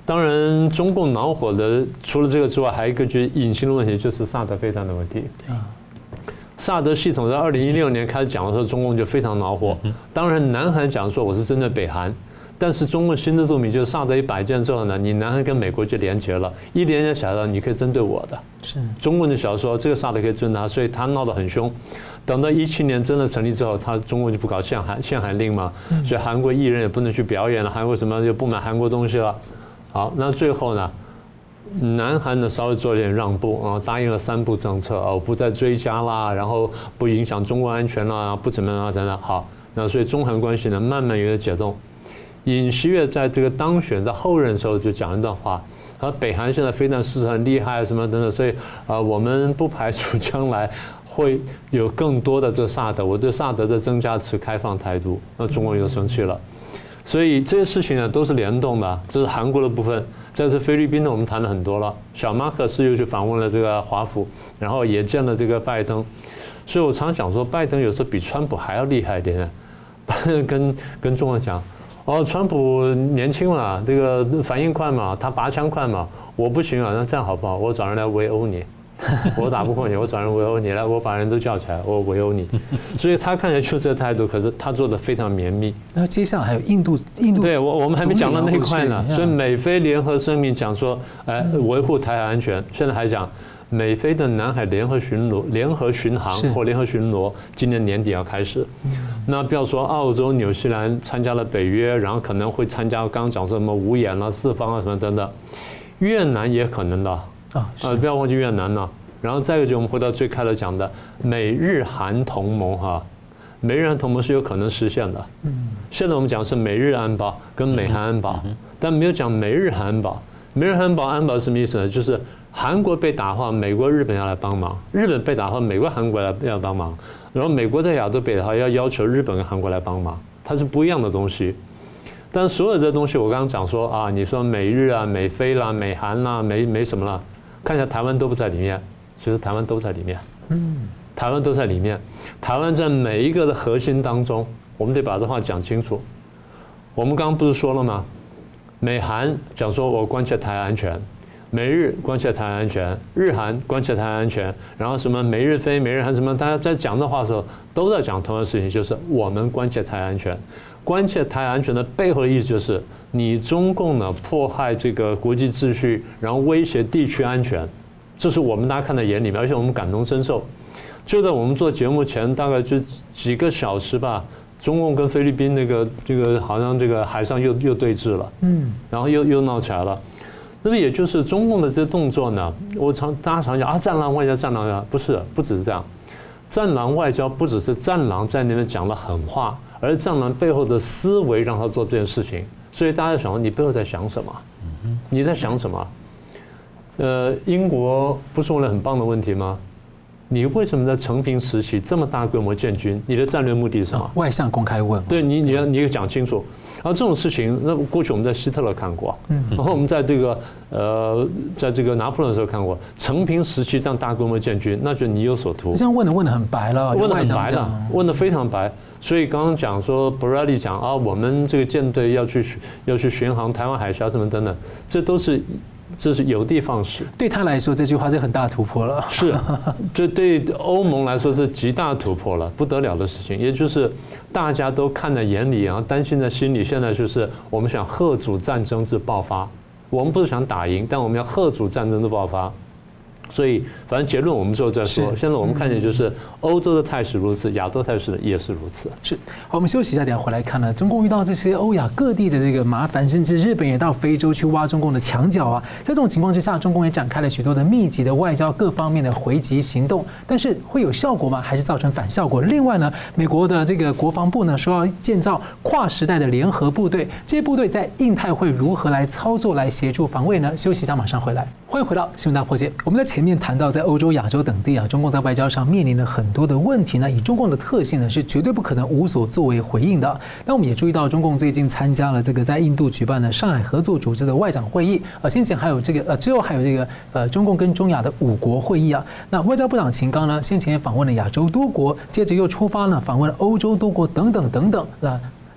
当然，中共恼火的除了这个之外，还有一个就是隐形的问题，就是萨德飞弹的问题。萨德系统在二零一六年开始讲的时候，中共就非常恼火。当然，南韩讲说我是针对北韩，但是中共心知肚明，就是萨德一摆件之后呢，你南韩跟美国就连结了，一连接起来了，你可以针对我的。 是中共就想说这个萨德可以针对他，所以他闹得很凶。等到一七年真的成立之后，他中国就不搞限韩限韩令嘛，所以韩国艺人也不能去表演了，韩国什么就不买韩国东西了。好，那最后呢？南韩呢稍微做了点让步啊，答应了三步政策啊，不再追加啦，然后不影响中国安全啦，不怎么样啊等等。好，那所以中韩关系呢慢慢有点解冻。尹锡悦在这个当选在后任的时候就讲一段话，他说北韩现在飞弹试很厉害什么等等，所以啊我们不排除将来会有更多的这萨德，我对萨德的增加持开放态度。那中国又生气了。所以这些事情呢都是联动的，这是韩国的部分。这是菲律宾呢，我们谈了很多了。小马可斯又去访问了这个华府，然后也见了这个拜登。所以我常讲说，拜登有时候比川普还要厉害一点。跟跟中国讲，哦，川普年轻嘛，这个反应快嘛，他拔枪快嘛，我不行啊，那这样好不好？我找人来围殴你。我打不过你，我找人围殴你来，我把人都叫起来，我围殴你。所以他看起来就这个态度，可是他做的非常绵密。 那接下来还有印度，印度对我我们还没讲到那一块呢。所以美菲联合声明讲说，哎，维护台海安全。现在还讲美菲的南海联合巡逻、联合巡航或联合巡逻，今年年底要开始。那不要说澳洲、纽西兰参加了北约，然后可能会参加刚刚讲说什么五眼啊、四方啊什么等等，越南也可能的。啊，不要忘记越南呢。然后再一个就我们回到最开始讲的美日韩同盟哈，美日韩同盟是有可能实现的。嗯，现在我们讲是美日安保跟美韩安保，但没有讲美日韩安保。美日韩安保安保是什么意思呢？就是韩国被打的话，美国、日本要来帮忙；日本被打的话，美国、韩国来要帮忙。然后美国在亚洲被打的话，要要求日本跟韩国来帮忙，它是不一样的东西。但所有这东西，我刚刚讲说啊，你说美日啊、美菲啦、美韩啦、美美什么啦。看一下台湾都不在里面，其实台湾都在里面，嗯，台湾都在里面，台湾在每一个的核心当中，我们得把这话讲清楚。我们刚刚不是说了吗？美韩讲说我关切台湾安全，美日关切台湾安全，日韩关切台湾安全，然后什么美日菲、美日韩什么，大家在讲的话的时候都在讲同样的事情，就是我们关切台湾安全。关切台湾安全的背后的意思就是，你中共呢迫害这个国际秩序，然后威胁地区安全，这是我们大家看在眼里面，而且我们感同身受。就在我们做节目前大概就几个小时吧，中共跟菲律宾那个这个好像这个海上又又对峙了，嗯，然后又又闹起来了。那么也就是中共的这些动作呢，我常大家常讲啊，战狼外交，战狼外交，不是，不只是这样，战狼外交不只是战狼在那边讲了狠话。而战狼背后的思维让他做这件事情，所以大家想，你背后在想什么？你在想什么？呃，英国不是问了很棒的问题吗？你为什么在承平时期这么大规模建军？你的战略目的是什么？ 外向公开问。 对你，你要你要讲清楚。然后这种事情，那过去我们在希特勒看过，然后我们在这个呃，在这个拿破仑的时候看过，承平时期这样大规模建军，那就你有所图。 这样问的问的很白了， 问的很白了，问的非常白。所以刚刚讲说 ，Bradley 讲啊，我们这个舰队要去要去巡航台湾海峡什么等等，这都是。这是有的放矢， 对他来说这句话是很大突破了。 是，这对欧盟来说是极大突破了，不得了的事情。也就是大家都看在眼里，然后担心在心里。现在就是我们想嚇阻战争之爆发，我们不是想打赢，但我们要嚇阻战争的爆发。所以，反正结论我们之后再说。现在我们看见就是欧洲的态势如此，亚洲态势也是如此。 是，好，我们休息一下，等下回来看呢。中共遇到这些欧亚各地的这个麻烦，甚至日本也到非洲去挖中共的墙角啊。在这种情况之下，中共也展开了许多的密集的外交各方面的回击行动，但是会有效果吗？还是造成反效果？另外呢，美国的这个国防部呢说要建造跨时代的联合部队，这些部队在印太会如何来操作来协助防卫呢？休息一下，马上回来。欢迎回到新闻大破解。我们在前面谈到，在欧洲、亚洲等地啊，中共在外交上面临了很多的问题呢。以中共的特性呢，是绝对不可能无所作为回应的。那我们也注意到，中共最近参加了这个在印度举办的上海合作组织的外长会议，呃，先前还有这个呃，之后还有这个呃，中共跟中亚的五国会议啊。那外交部长秦刚呢，先前也访问了亚洲多国，接着又出发呢，访问了欧洲多国等等等等。那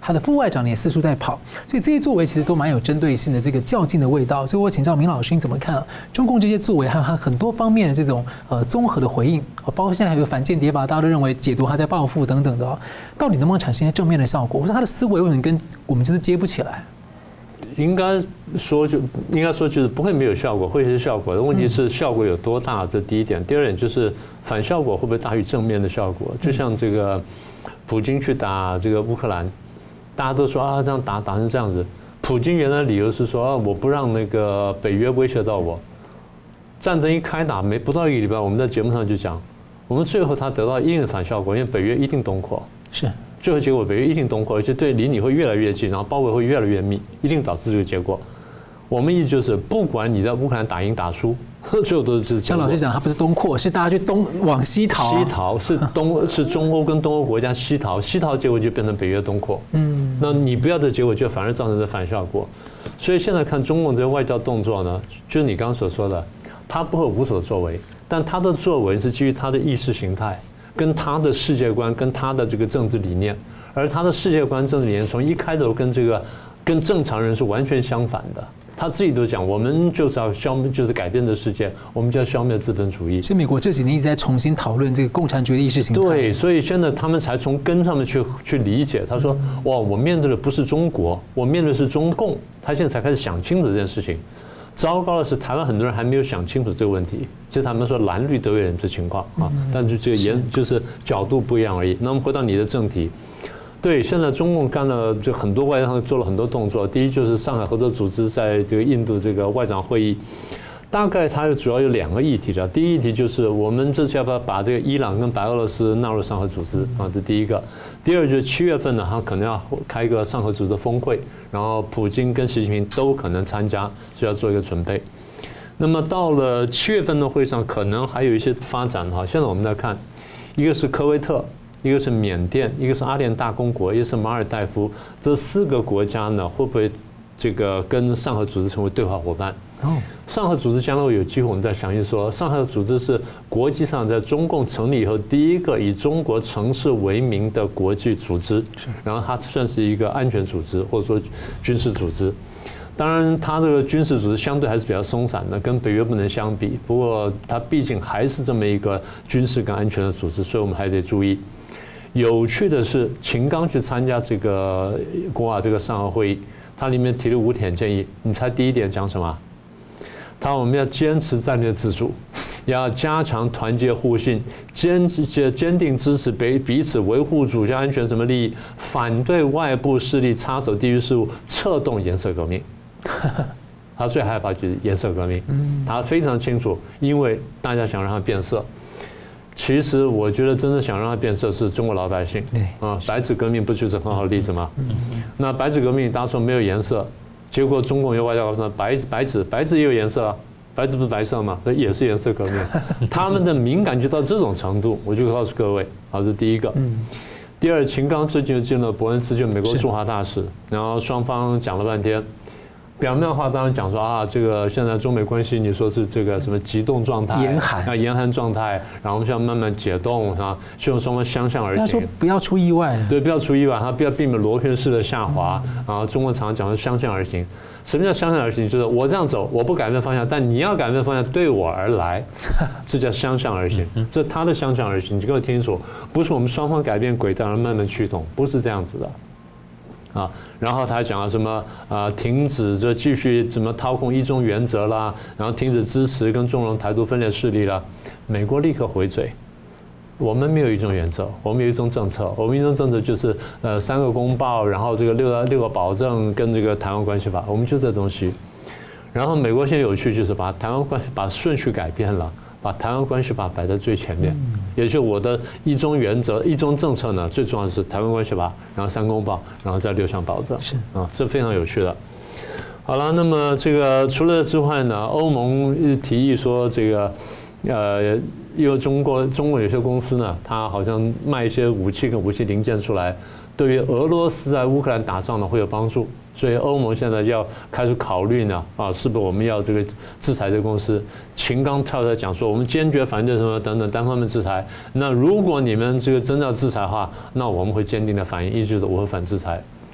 他的副外长也四处在跑，所以这些作为其实都蛮有针对性的这个较劲的味道。所以我请教明老师，你怎么看啊？中共这些作为还有他很多方面的这种呃综合的回应，包括现在还有反间谍法，大家都认为解读他在报复等等的、哦，到底能不能产生一些正面的效果？或者他的思维为什么跟我们就是接不起来？ 应该说就应该说就是不会没有效果，会是效果的。问题是效果有多大，这第一点。第二点就是反效果会不会大于正面的效果？就像这个普京去打这个乌克兰，大家都说啊这样打打成这样子。普京原来理由是说啊我不让那个北约威胁到我。战争一开打没不到一个礼拜，我们在节目上就讲，我们最后他得到一定的反效果，因为北约一定东扩。 是。 最后结果，北约一定东扩，而且对离你会越来越近，然后包围会越来越密，一定导致这个结果。我们意思就是，不管你在乌克兰打赢打输，最后都是这。 像老师讲，他不是东扩，是大家去东往西逃、啊。 西逃是东是中欧跟东欧国家西逃，西逃结果就变成北约东扩。嗯，那你不要这结果，就反而造成这反效果。所以现在看中共这些外交动作呢，就是你刚刚所说的，他不会无所作为，但他的作为是基于他的意识形态。跟他的世界观，跟他的这个政治理念，而他的世界观、政治理念从一开头跟这个跟正常人是完全相反的。他自己都讲，我们就是要消灭，就是改变这世界，我们就要消灭资本主义。 所以美国这几年一直在重新讨论这个共产主义的意识形态。 对，所以现在他们才从根上面去去理解。他说：“哇，我面对的不是中国，我面对的是中共。”他现在才开始想清楚这件事情。糟糕的是，台湾很多人还没有想清楚这个问题。其实他们说蓝绿都有点这情况啊，但是这个研就是角度不一样而已。那我们回到你的正题，对，现在中共干了就很多外交上做了很多动作。第一就是上海合作组织在这个印度这个外长会议，大概它主要有两个议题的。第一议题就是我们这次要不要把这个伊朗跟白俄罗斯纳入上合组织啊？这第一个。第二就是七月份呢，他可能要开一个上合组织的峰会。然后普京跟习近平都可能参加，就要做一个准备。那么到了七月份的会上，可能还有一些发展哈。现在我们在看，一个是科威特，一个是缅甸，一个是阿联大公国，一个是马尔代夫，这四个国家呢，会不会这个跟上合组织成为对话伙伴？上合组织将来有机会，我们再详细说。上合组织是国际上在中共成立以后第一个以中国城市为名的国际组织，然后它算是一个安全组织或者说军事组织。当然，它这个军事组织相对还是比较松散的，跟北约不能相比。不过，它毕竟还是这么一个军事跟安全的组织，所以我们还得注意。有趣的是，秦刚去参加这个国瓦这个上合会议，它里面提了五点建议。你猜第一点讲什么？他说我们要坚持战略自主，要加强团结互信，坚坚定支持彼彼此维护主权安全什么利益，反对外部势力插手地区事务，策动颜色革命。他最害怕就是颜色革命，他非常清楚，因为大家想让它变色。其实我觉得真正想让它变色是中国老百姓啊，白纸革命不就是很好的例子吗？那白纸革命当初没有颜色。结果中共有外交说白白纸白纸也有颜色啊，白纸不是白色吗？也是颜色革命。他们的敏感就到这种程度，我就告诉各位，好，这是第一个。第二，秦刚最近进了伯恩斯，就美国驻华大使，然后双方讲了半天。表面的话当然讲说啊，这个现在中美关系你说是这个什么急冻状态， 严寒啊严寒状态，然后我们需要慢慢解冻啊，希望双方相向而行。 他说不要出意外， 对，不要出意外，他不要避免螺旋式的下滑。然后中国常常讲的相向而行，什么叫相向而行？就是我这样走，我不改变方向，但你要改变方向对我而来，这叫相向而行。这是他的相向而行，你给我听清楚，不是我们双方改变轨道而慢慢驱动，不是这样子的。啊，然后他还讲了什么啊、呃？停止这继续怎么掏空一中原则啦，然后停止支持跟纵容台独分裂势力啦。美国立刻回嘴，我们没有一中原则，我们有一中政策。我们一中政策就是呃三个公报，然后这个六个六个保证跟这个台湾关系法，我们就这东西。然后美国现在有趣就是把台湾关系把顺序改变了。把台湾关系法摆在最前面，也就是我的一中原则、一中政策呢，最重要的是台湾关系法，然后三公报，然后再六项保证，是啊，这非常有趣的。好了，那么这个除了之外呢，欧盟提议说这个，呃，因为中国中国有些公司呢，它好像卖一些武器跟武器零件出来，对于俄罗斯在乌克兰打仗呢会有帮助。所以欧盟现在要开始考虑呢，啊，是不是我们要这个制裁这个公司？秦刚跳出来讲说，我们坚决反对什么等等单方面制裁。那如果你们这个真的要制裁的话，那我们会坚定的反应，意思就是我会反制裁。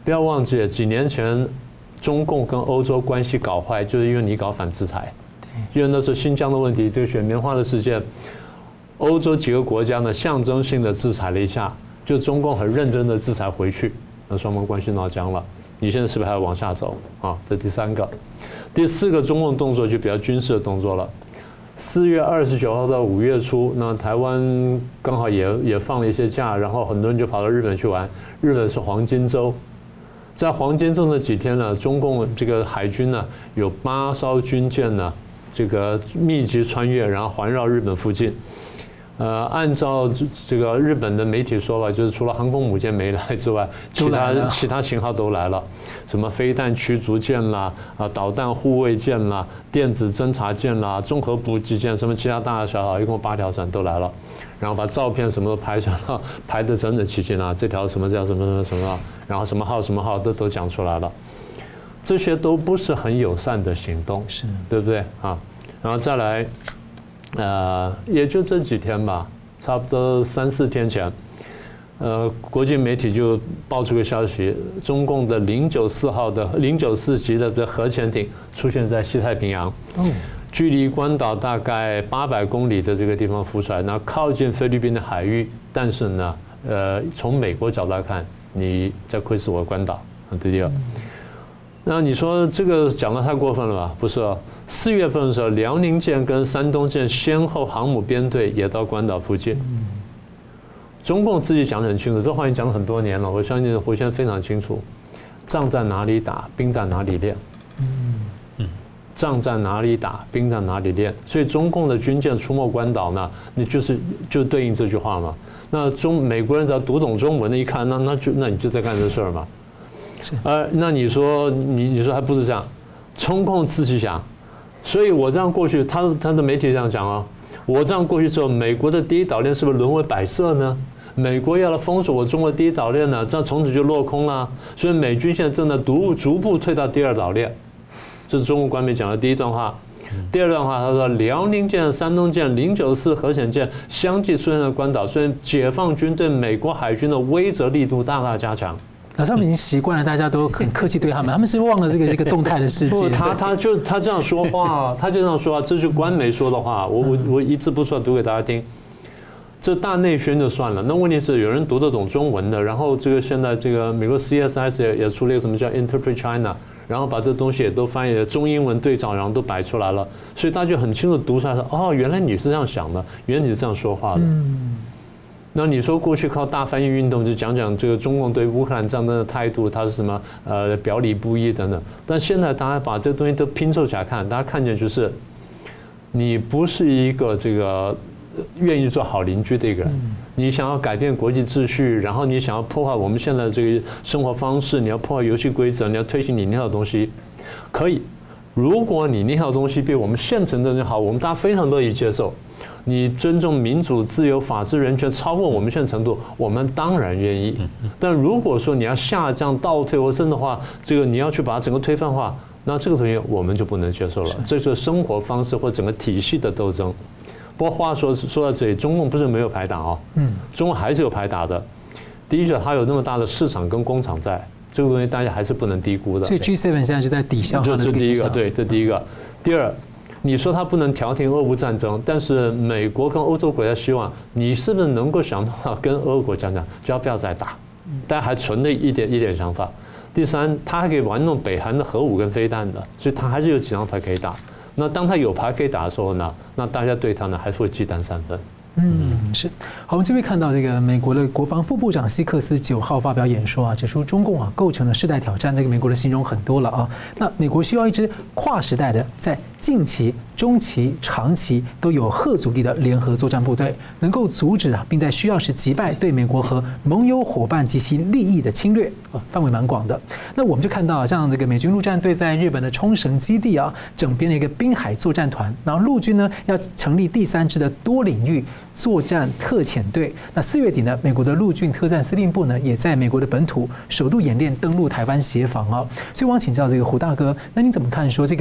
不要忘记几年前中共跟欧洲关系搞坏，就是因为你搞反制裁。因为那时候新疆的问题，这个选棉花的事件，欧洲几个国家呢象征性的制裁了一下，就中共很认真的制裁回去，那双方关系闹僵了。你现在是不是还要往下走啊？这第三个，第四个中共动作就比较军事的动作了。四月二十九号到五月初，那台湾刚好也也放了一些假，然后很多人就跑到日本去玩。日本是黄金周，在黄金周那几天呢，中共这个海军呢有八艘军舰呢，这个密集穿越，然后环绕日本附近。呃，按照这个日本的媒体说法，就是除了航空母舰没来之外，其他其他型号都来了，什么飞弹驱逐舰啦，啊，导弹护卫舰啦，电子侦察舰啦，综合补给舰，什么其他大大小小，一共八条船都来了，然后把照片什么都拍上了，排得整整齐齐啊，这条什么叫什么什么什么，然后什么号什么号都都讲出来了，这些都不是很友善的行动， 是对不对啊？然后再来。呃，也就这几天吧，差不多三四天前，呃，国际媒体就爆出个消息，中共的零九四号的零九四级的这核潜艇出现在西太平洋，距离关岛大概八百公里的这个地方浮出来，那靠近菲律宾的海域，但是呢，呃，从美国角度来看，你在窥视我关岛，对不对？那你说这个讲得太过分了吧？不是哦，四月份的时候，辽宁舰跟山东舰先后航母编队也到关岛附近。中共自己讲得很清楚，这话已经讲了很多年了，我相信胡先生非常清楚，仗在哪里打，兵在哪里练。仗在哪里打，兵在哪里练。所以中共的军舰出没关岛呢，你就是就对应这句话嘛。那中美国人只要读懂中文的，一看，那那就那你就在干这事儿嘛。呃，那你说你你说还不是这样，中共自己想，所以我这样过去，他他的媒体这样讲啊，我这样过去之后，美国的第一岛链是不是沦为摆设呢？美国要来封锁我中国第一岛链呢，这样从此就落空了。所以美军现在正在逐逐步退到第二岛链，这是中国官媒讲的第一段话。第二段话，他说辽宁舰、山东舰、零九四核潜舰相继出现在关岛，所以解放军对美国海军的威慑力度大大加强。 老师他们已经习惯了，大家都很客气对他们，他们是忘了这个这个动态的世界。 他他就是他这样说话，他就这样说话，这是官媒说的话，我我我一字不错读给大家听。这大内宣就算了，那问题是有人读得懂中文的，然后这个现在这个美国 C S I S 也也出了一个什么叫 Interpret China， 然后把这东西也都翻译中英文对照，然后都摆出来了，所以大家就很清楚读出来说，哦，原来你是这样想的，原来你是这样说话的。嗯。那你说过去靠大翻译运动就讲讲这个中共对乌克兰战争的态度，它是什么呃表里不一等等，但现在大家把这东西都拼凑起来看，大家看见就是你不是一个这个愿意做好邻居的一个人，你想要改变国际秩序，然后你想要破坏我们现在这个生活方式，你要破坏游戏规则，你要推行你那套东西，可以。如果你那套东西比我们现成的人好，我们大家非常乐意接受。你尊重民主、自由、法治、人权超过我们现在程度，我们当然愿意。但如果说你要下降、倒退或甚的话，这个你要去把它整个推翻化，那这个东西我们就不能接受了。这是生活方式或整个体系的斗争。不过话说说到这里，中共不是没有排打哦，嗯，中共还是有排打的。第一个，它有那么大的市场跟工厂在，这个东西大家还是不能低估的。 所以 G 七 现在就在抵消它的。 这是第一个，对，这第一个。第二。你说他不能调停俄乌战争，但是美国跟欧洲国家希望你是不是能够想到跟俄国讲讲，就要不要再打，但还存了一点一点想法。第三，他还可以玩弄北韩的核武跟飞弹的，所以他还是有几张牌可以打。那当他有牌可以打的时候呢，那大家对他呢还是会忌惮三分。 嗯，是。好，我们这边看到这个美国的国防副部长希克斯九号发表演说啊，指出中共啊构成了世代挑战。这个美国的形容很多了啊。那美国需要一支跨时代的，在近期、中期、长期都有核阻力的联合作战部队，能够阻止啊，并在需要时击败对美国和盟友伙伴及其利益的侵略啊，范围蛮广的。那我们就看到，像这个美军陆战队在日本的冲绳基地啊，整编了一个滨海作战团，然后陆军呢要成立第三支的多领域作战特遣队。那四月底呢，美国的陆军特战司令部呢，也在美国的本土首度演练登陆台湾协防啊。所以我想请教这个胡大哥，那你怎么看说这个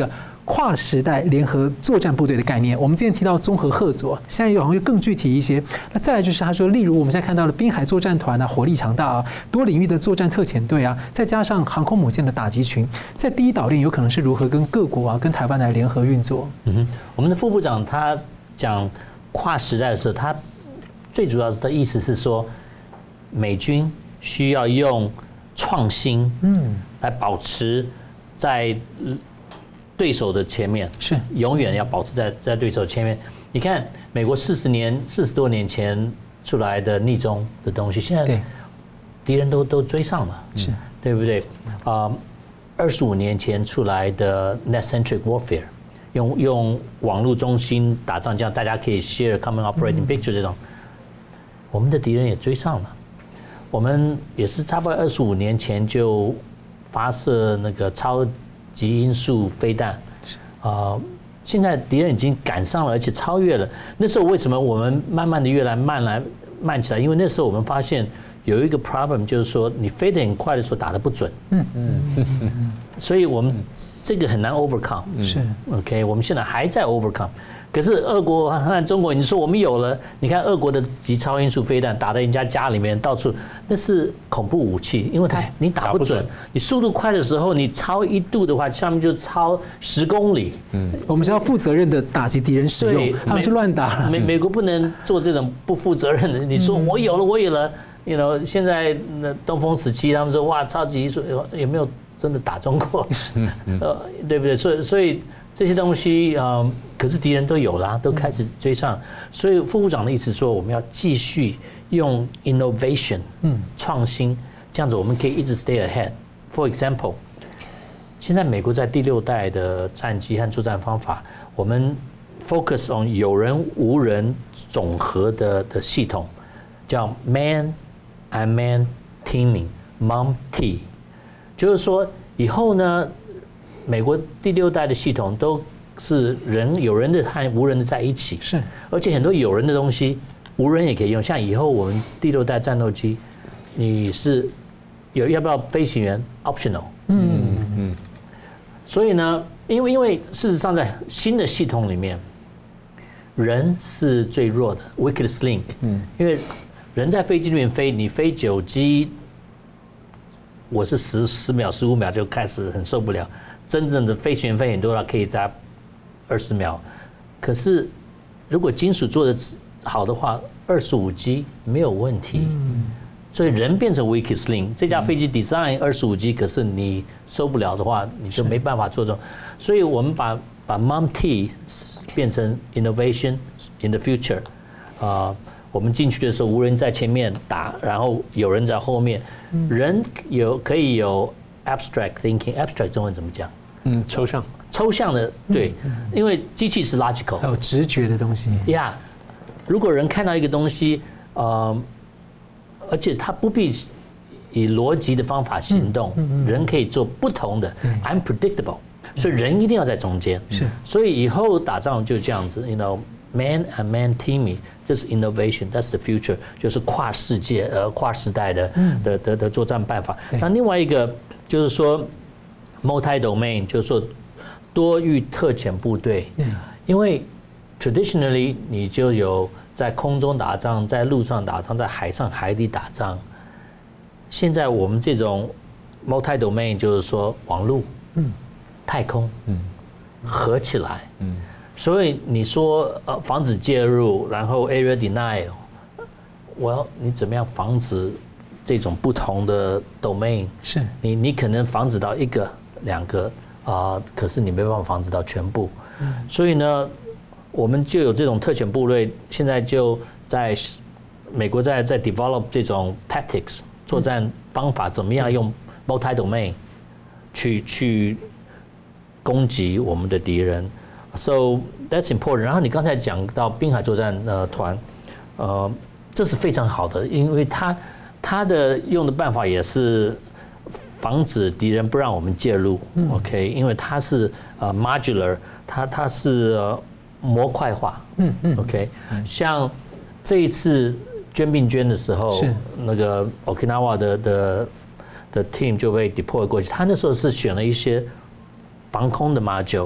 跨时代联合作战部队的概念。我们之前提到综合赫组，现在好像又更具体一些。那再来就是他说，例如我们现在看到的滨海作战团啊，火力强大啊，多领域的作战特遣队啊，再加上航空母舰的打击群，在第一岛链有可能是如何跟各国啊、跟台湾来联合运作。 嗯哼，我们的副部长他讲跨时代的时候，他最主要的意思是说，美军需要用创新，嗯，来保持在对手的前面， 是永远要保持在在对手前面。你看，美国四十年、四十多年前出来的逆中的东西，现在敌人都都追上了， 是对不对？啊，二十五年前出来的 net-centric warfare， 用用网络中心打仗，这样大家可以 share common operating picture 这种，我们的敌人也追上了。我们也是差不多二十五年前就发射那个超极音速飞弹，啊，现在敌人已经赶上了，而且超越了。那时候为什么我们慢慢的越来慢来慢起来？因为那时候我们发现有一个 problem， 就是说你飞得很快的时候打得不准，嗯嗯，所以我们这个很难 overcome。 是 OK， 我们现在还在 overcome。可是俄国和中国，你说我们有了，你看俄国的极超音速飞弹打在人家家里面，到处那是恐怖武器，因为它你打不准，你速度快的时候，你超一度的话，上面就超十公里。 嗯，我们是要负责任的打击敌人使用，他们是乱打。 美美国不能做这种不负责任的。你说我有了，我有了 ，you know， 现在那东风十七，他们说哇，超级音速有没有真的打中过？呃，对不对？所以所以。这些东西啊、呃，可是敌人都有啦，都开始追上。所以副部长的意思说，我们要继续用 innovation， 嗯，创新，这样子我们可以一直 stay ahead。For example， 现在美国在第六代的战机和作战方法，我们 focus on 有人无人总和的的系统，叫 man-unmanned teaming，M A M T， 就是说以后呢。美国第六代的系统都是人有人的和无人的在一起， 是， 而且很多有人的东西，无人也可以用。像以后我们第六代战斗机，你是有要不要飞行员 optional？ 嗯嗯。所以呢，因为因为事实上在新的系统里面，人是最弱的 weakest link。嗯。因为人在飞机里面飞，你飞九机，我是十十秒、十五秒就开始很受不了。真正的飞行员飞很多了，可以在二十秒。可是如果金属做的好的话，二十五机没有问题。所以人变成 weakest link， 这架飞机 design 二十五机，可是你受不了的话，你就没办法做这种。所以我们把把 M A M T 变成 innovation in the future。啊，我们进去的时候，无人在前面打，然后有人在后面，人有可以有。abstract thinking，abstract 中文怎么讲？ 嗯，抽象。 抽象的，对，因为机器是 logical， 还有直觉的东西。 呀，如果人看到一个东西，呃，而且他不必以逻辑的方法行动，人可以做不同的 ，unpredictable， 所以人一定要在中间。是，所以以后打仗就这样子 ，you know，man and man teaming， 这是 innovation，that's the future， 就是跨世界呃跨时代的的的的作战办法。那另外一个。就是说 ，multi-domain， 就是说多域特遣部队，因为 traditionally 你就有在空中打仗，在陆上打仗，在海上海底打仗。现在我们这种 multi-domain 就是说网络、嗯、太空、嗯、合起来，嗯，所以你说呃防止介入，然后 area denial， 我你怎么样防止？这种不同的 domain， 是你你可能防止到一个两个啊、呃，可是你没办法防止到全部。嗯、所以呢，我们就有这种特遣部队，现在就在美国在在 develop 这种 tactics 作战方法，怎么样用 multi domain 去去攻击我们的敌人。So that's important。然后你刚才讲到滨海作战呃团，呃，这是非常好的，因为它。它的用的办法也是防止敌人不让我们介入、嗯、，OK， 因为它是呃 modular， 它它是、呃、模块化，嗯嗯 ，OK， 像这一次捐病捐的时候，那个 Okinawa 的的的 team 就被 deploy 过去，他那时候是选了一些防空的 module，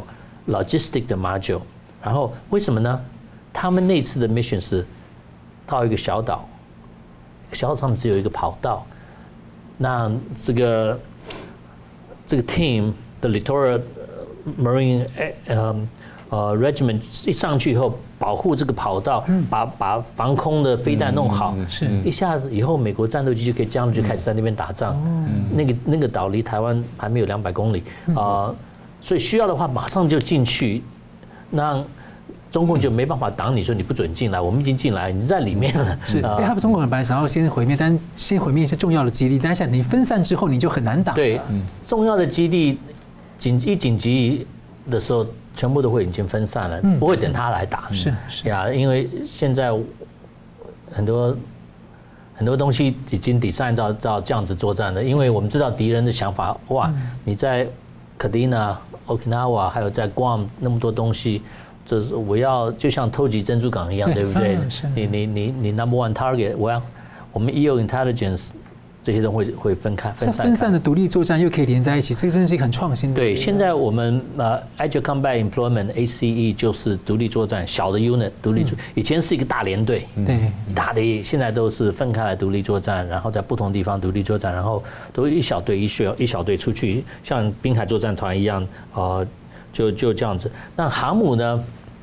logistic 的 module。然后为什么呢？他们那次的 mission 是到一个小岛，小岛上面只有一个跑道。那这个这个 team 的 Littoral Marine 呃呃 Regiment 一上去以后，保护这个跑道，把把防空的飞弹弄好， 是一下子以后美国战斗机就可以降落，就开始在那边打仗。那个那个岛离台湾还没有两百公里啊，所以需要的话马上就进去，那中共就没办法挡你，说你不准进来，我们已经进来，你在里面了。 是，因为他们中国人本来想要先毁灭，但先毁灭一些重要的基地，但是你分散之后，你就很难打。 对，重要的基地紧一紧急的时候，全部都会已经分散了，不会等他来打。 是是呀，因为现在很多很多东西已经 design 到到这样子作战了，因为我们知道敌人的想法，哇，你在 Kadena、Okinawa 还有在 Guam 那么多东西。就是我要就像偷袭珍珠港一样，对不对？你你你你 number one target， 我要我们 E O intelligence 这些都会会分开分散。 分散的独立作战又可以连在一起，这个真的是一个很创新的。 对，现在我们呃 Agile Combat Employment A C E 就是独立作战，小的 unit 独立作，以前是一个大连队， 对， 大的现在都是分开来独立作战，然后在不同地方独立作战，然后都一小队一小一小队出去，像滨海作战团一样，呃，就就这样子。那航母呢？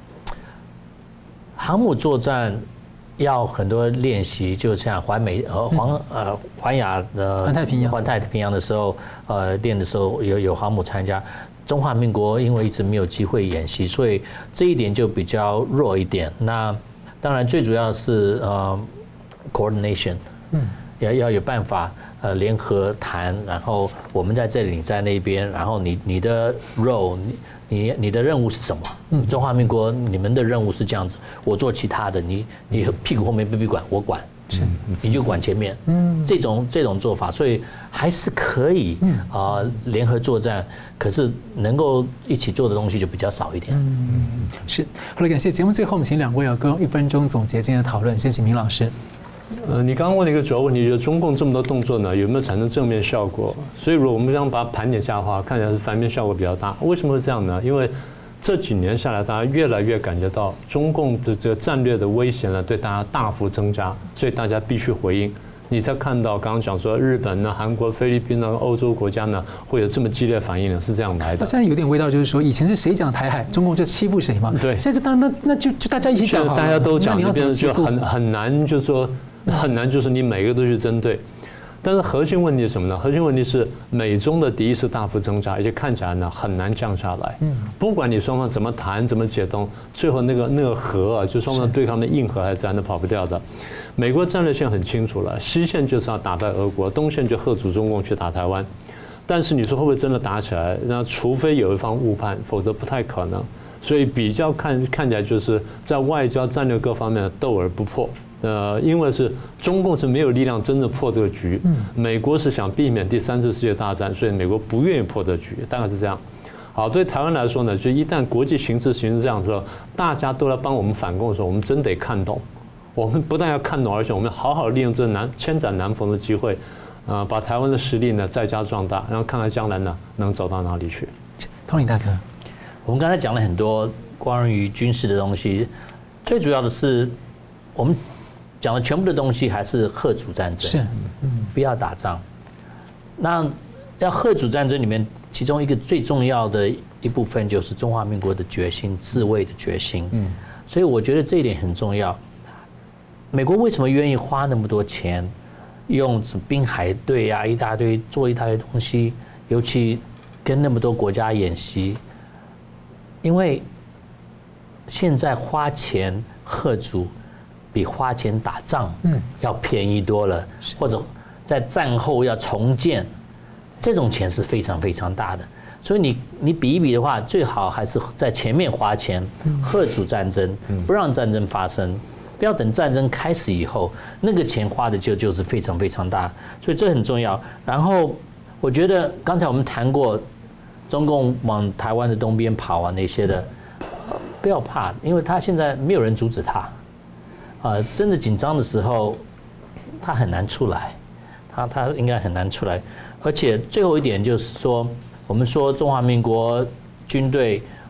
航母作战要很多练习，就像环美呃环呃环亚的环太平洋环太平洋的时候，呃练的时候有有航母参加。中华民国因为一直没有机会演习，所以这一点就比较弱一点。那当然最主要的是呃 coordination， 嗯，要要有办法呃联合谈，然后我们在这里，你在那边，然后你你的 role 你。你你的任务是什么？中华民国你们的任务是这样子，我做其他的，你你屁股后面不必管，我管，是你就管前面。嗯，这种这种做法，所以还是可以啊、呃、联合作战，可是能够一起做的东西就比较少一点。 嗯，是。好了，感谢节目最后我们请两位有各用一分钟总结今天的讨论，先请明老师。 呃，你刚刚问了一个主要问题，就是中共这么多动作呢，有没有产生正面效果？所以如果我们这样把它盘点下的话，看起来是反面效果比较大。为什么会这样呢？因为这几年下来，大家越来越感觉到中共的这个战略的威胁呢，对大家大幅增加，所以大家必须回应。你才看到刚刚讲说日本呢、韩国、菲律宾呢、欧洲国家呢会有这么激烈反应呢，是这样来的。 现在有点味道，就是说以前是谁讲台海，中共就欺负谁嘛。 对。 现在就当然那那就就大家一起讲好了， 大家都讲， 那变得就很很难，就是说很难，就是你每个都去针对。但是核心问题是什么呢？核心问题是美中的敌意是大幅增加，而且看起来呢很难降下来。嗯，不管你双方怎么谈、怎么解冻，最后那个那个核啊，就双方对抗的硬核还是自然都跑不掉的。美国战略线很清楚了，西线就是要打败俄国，东线就吓阻中共去打台湾。但是你说会不会真的打起来？那除非有一方误判，否则不太可能。所以比较看看起来就是在外交战略各方面斗而不破。呃，因为是中共是没有力量真正破这个局，美国是想避免第三次世界大战，所以美国不愿意破这个局，大概是这样。好，对台湾来说呢，就一旦国际形势形成这样的时候，大家都来帮我们反攻的时候，我们真得看懂。我们不但要看懂，而且我们好好利用这难千载难逢的机会，啊、呃，把台湾的实力呢再加壮大，然后看看将来呢能走到哪里去。 Tony大哥， 我们刚才讲了很多关于军事的东西，最主要的是我们讲的全部的东西还是吓阻战争， 是， 嗯，不要打仗。那要吓阻战争里面，其中一个最重要的一部分就是中华民国的决心，自卫的决心。嗯，所以我觉得这一点很重要。美国为什么愿意花那么多钱，用什么滨海队啊，一大堆做一大堆东西，尤其跟那么多国家演习？因为现在花钱吓阻，比花钱打仗要便宜多了，或者在战后要重建，这种钱是非常非常大的。所以你你比一比的话，最好还是在前面花钱吓阻战争，不让战争发生。不要等战争开始以后，那个钱花的就就是非常非常大，所以这很重要。然后我觉得刚才我们谈过，中共往台湾的东边跑啊那些的，不要怕，因为他现在没有人阻止他。啊，真的紧张的时候，他很难出来，他他应该很难出来。而且最后一点就是说，我们说中华民国军队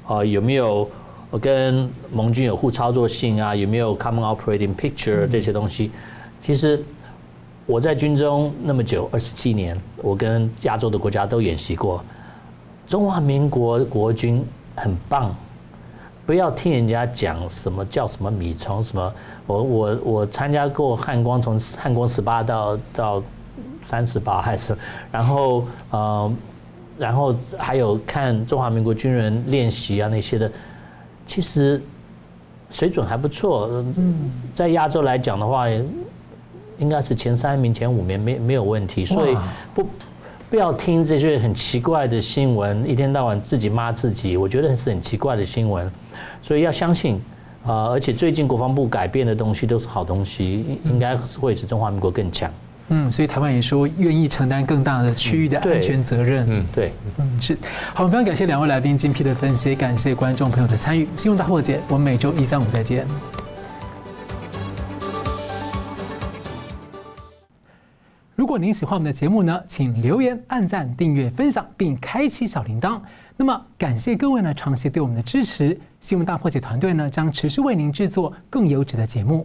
呃有没有跟盟军有互操作性啊，有没有 common operating picture 这些东西，其实我在军中那么久，二十七年，我跟亚洲的国家都演习过，中华民国国军很棒。不要听人家讲什么叫什么米虫什么，我我我参加过汉光，从汉光十八到到三十八还是，然后呃，然后还有看中华民国军人练习啊那些的，其实水准还不错。在亚洲来讲的话，应该是前三名、前五名没没有问题，所以不。不要听这些很奇怪的新闻，一天到晚自己骂自己，我觉得是很奇怪的新闻，所以要相信啊、呃！而且最近国防部改变的东西都是好东西，应该会使中华民国更强。 嗯，所以台湾也说愿意承担更大的区域的安全责任。 嗯，对， 嗯是。好，非常感谢两位来宾精辟的分析，感谢观众朋友的参与。新闻大破解，我们每周一、三、五再见。如果您喜欢我们的节目呢，请留言、按赞、订阅、分享，并开启小铃铛。那么，感谢各位呢长期对我们的支持。新闻大破解团队呢将持续为您制作更优质的节目。